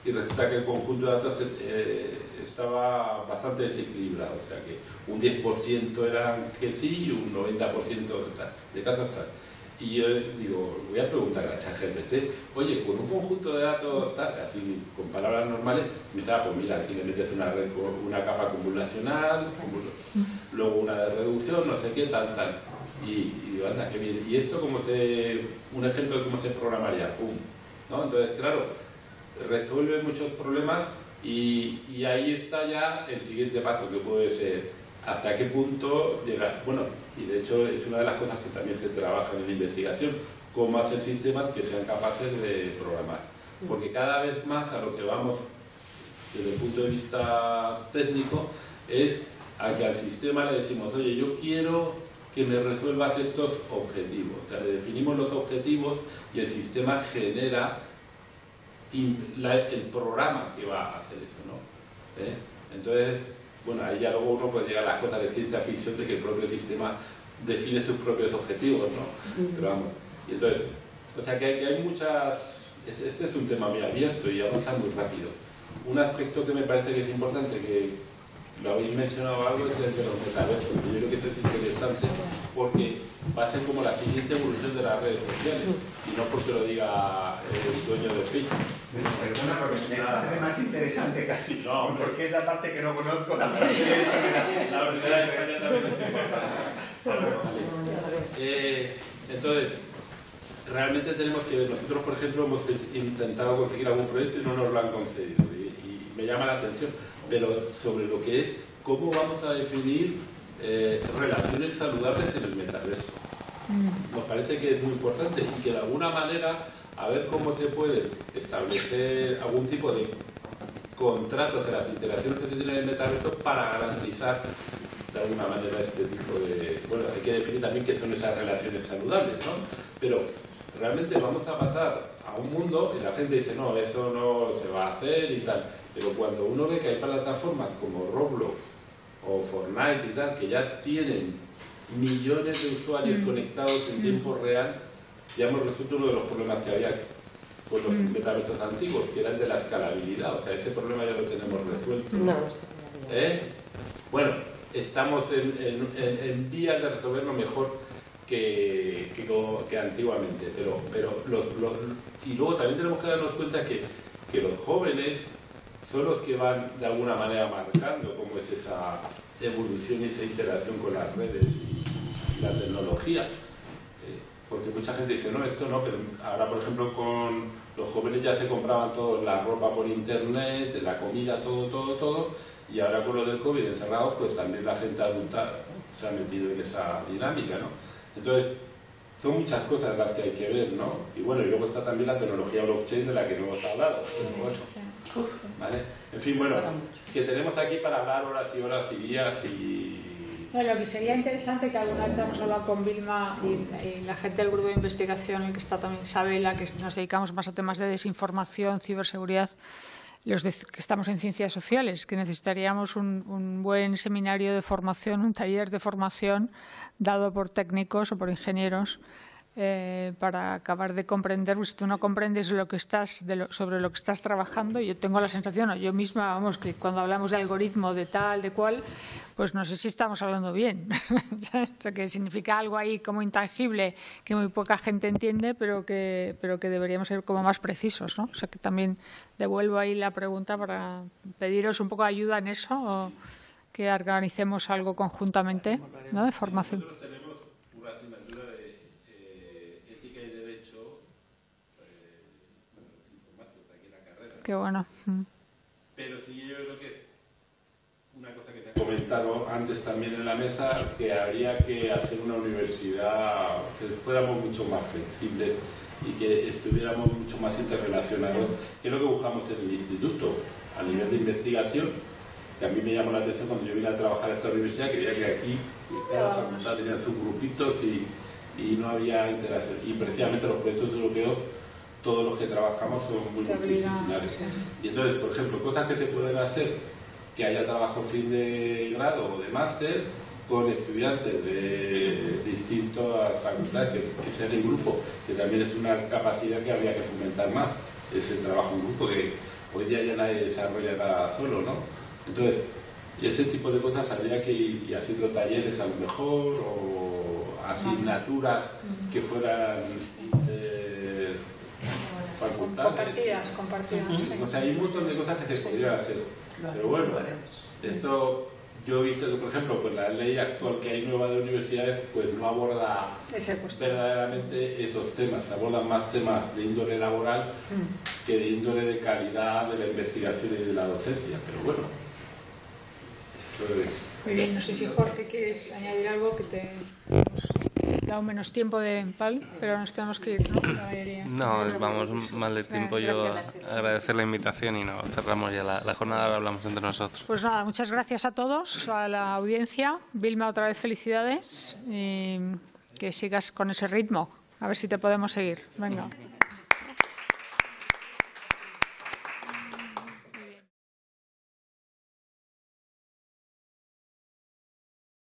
y resulta que el conjunto de datos eh, estaba bastante desequilibrado, o sea que un diez por ciento eran que sí y un noventa por ciento de, tal, de casos tal. Y yo digo, voy a preguntar a ChatGPT, oye, con un conjunto de datos tal, así con palabras normales, me dice, ah, pues mira, aquí le metes una, red, una capa acumulacional, luego una de reducción, no sé qué, tal, tal. Y, y digo, anda, qué bien. ¿Y esto cómo se, un ejemplo de cómo se programaría? ¡Pum! ¿No? Entonces, claro, resuelve muchos problemas y, y ahí está ya el siguiente paso, que puede ser hasta qué punto llegar. Bueno, y de hecho es una de las cosas que también se trabaja en la investigación, cómo hacer sistemas que sean capaces de programar. Porque cada vez más a lo que vamos desde el punto de vista técnico es a que al sistema le decimos, oye, yo quiero que me resuelvas estos objetivos. O sea, le definimos los objetivos y el sistema genera el programa que va a hacer eso, ¿no? ¿Eh? Entonces, bueno, ahí ya luego uno puede llegar a las cosas de ciencia ficción de que el propio sistema define sus propios objetivos, ¿no? Pero vamos, y entonces, o sea que hay, que hay muchas... Este es un tema muy abierto y avanza muy rápido. Un aspecto que me parece que es importante, que lo habéis mencionado algo, es el de los metaversos. Yo creo que eso es interesante porque va a ser como la siguiente evolución de las redes sociales y no porque lo diga el dueño de Facebook. Perdona, porque me parece más interesante casi, no, porque es la parte que no conozco, la parte de esto que la sé. La Universidad de España también es importante. Eh, entonces, realmente tenemos que ver, nosotros por ejemplo hemos intentado conseguir algún proyecto y no nos lo han concedido y, y me llama la atención, pero sobre lo que es cómo vamos a definir eh, relaciones saludables en el metaverso. Nos parece que es muy importante y que de alguna manera a ver cómo se puede establecer algún tipo de contratos en las interacciones que se tienen en el metaverso para garantizar de alguna manera este tipo de... Bueno, hay que definir también qué son esas relaciones saludables, ¿no? Pero realmente vamos a pasar a un mundo y la gente dice, no, eso no se va a hacer y tal. Pero cuando uno ve que hay plataformas como Roblox o Fortnite y tal, que ya tienen millones de usuarios mm. conectados en mm. tiempo real, ya hemos resuelto uno de los problemas que había con los mm. metaversos antiguos, que era el de la escalabilidad. O sea, ese problema ya lo tenemos resuelto. No, ¿Eh? Bueno, estamos en, en, en, en vías de resolverlo mejor que, que, que antiguamente. Pero, pero los, los, y luego también tenemos que darnos cuenta que, que los jóvenes son los que van de alguna manera marcando cómo es esa evolución y esa interacción con las redes y la tecnología. Eh, porque mucha gente dice, no, esto no, pero ahora por ejemplo con los jóvenes ya se compraban todo, la ropa por internet, la comida, todo, todo, todo, y ahora con lo del COVID encerrados, pues también la gente adulta se ha metido en esa dinámica, ¿no? Entonces, son muchas cosas las que hay que ver, ¿no? Y bueno, y luego está también la tecnología blockchain de la que no hemos hablado. Sí, bueno, sí. ¿Vale? En fin, bueno, que tenemos aquí para hablar horas y horas y días y... Bueno, lo que sería interesante, que alguna vez hemos hablado con Vilma y, y la gente del grupo de investigación, el que está también Isabela, que nos dedicamos más a temas de desinformación, ciberseguridad, los de, que estamos en ciencias sociales, que necesitaríamos un, un buen seminario de formación, un taller de formación dado por técnicos o por ingenieros eh, para acabar de comprender, pues, si tú no comprendes lo que estás, de lo, sobre lo que estás trabajando. Yo tengo la sensación, o yo misma, vamos, que cuando hablamos de algoritmo, de tal, de cual, pues no sé si estamos hablando bien. O sea, que significa algo ahí como intangible que muy poca gente entiende, pero que, pero que deberíamos ser como más precisos, ¿no? O sea, que también devuelvo ahí la pregunta para pediros un poco de ayuda en eso, o que organicemos algo conjuntamente, ¿no?, de formación. Nosotros tenemos una asignatura de eh, ética y derecho, eh, bueno, informáticos aquí en la carrera. Qué bueno. Pero sí, yo creo que es una cosa que te he comentado antes también en la mesa, que habría que hacer una universidad que fuéramos mucho más flexibles y que estuviéramos mucho más interrelacionados, que es lo que buscamos en el instituto, a nivel de investigación, que a mí me llamó la atención cuando yo vine a trabajar a esta universidad, que veía que aquí cada facultad tenía sus grupitos y, y no había interacción. Y precisamente los proyectos europeos, todos los que trabajamos son muy multidisciplinares. Y entonces, por ejemplo, cosas que se pueden hacer, que haya trabajo fin de grado o de máster, con estudiantes de distintas facultades, que, que sean en grupo, que también es una capacidad que habría que fomentar más, ese trabajo en grupo, que hoy día ya nadie desarrolla nada solo, ¿no? Entonces, ese tipo de cosas habría que ir y haciendo talleres a lo mejor, o asignaturas que fueran eh, facultades. Compartidas, compartidas. O sea, hay un montón de cosas que se podrían hacer. Pero bueno, esto yo he visto que, por ejemplo, pues la ley actual que hay nueva de universidades, pues no aborda verdaderamente esos temas, abordan más temas de índole laboral mm. que de índole de calidad de la investigación y de la docencia. Pero bueno, eso es. Muy bien, no sé si Jorge quieres añadir algo, que te hemos dado menos tiempo de pal, pero nos tenemos que ir, ¿no? La mayoría. No, vamos mal de tiempo. Yo agradecer la invitación y no cerramos ya la, la jornada, ahora hablamos entre nosotros. Pues nada, muchas gracias a todos, a la audiencia. Vilma, otra vez felicidades y que sigas con ese ritmo. A ver si te podemos seguir. Venga.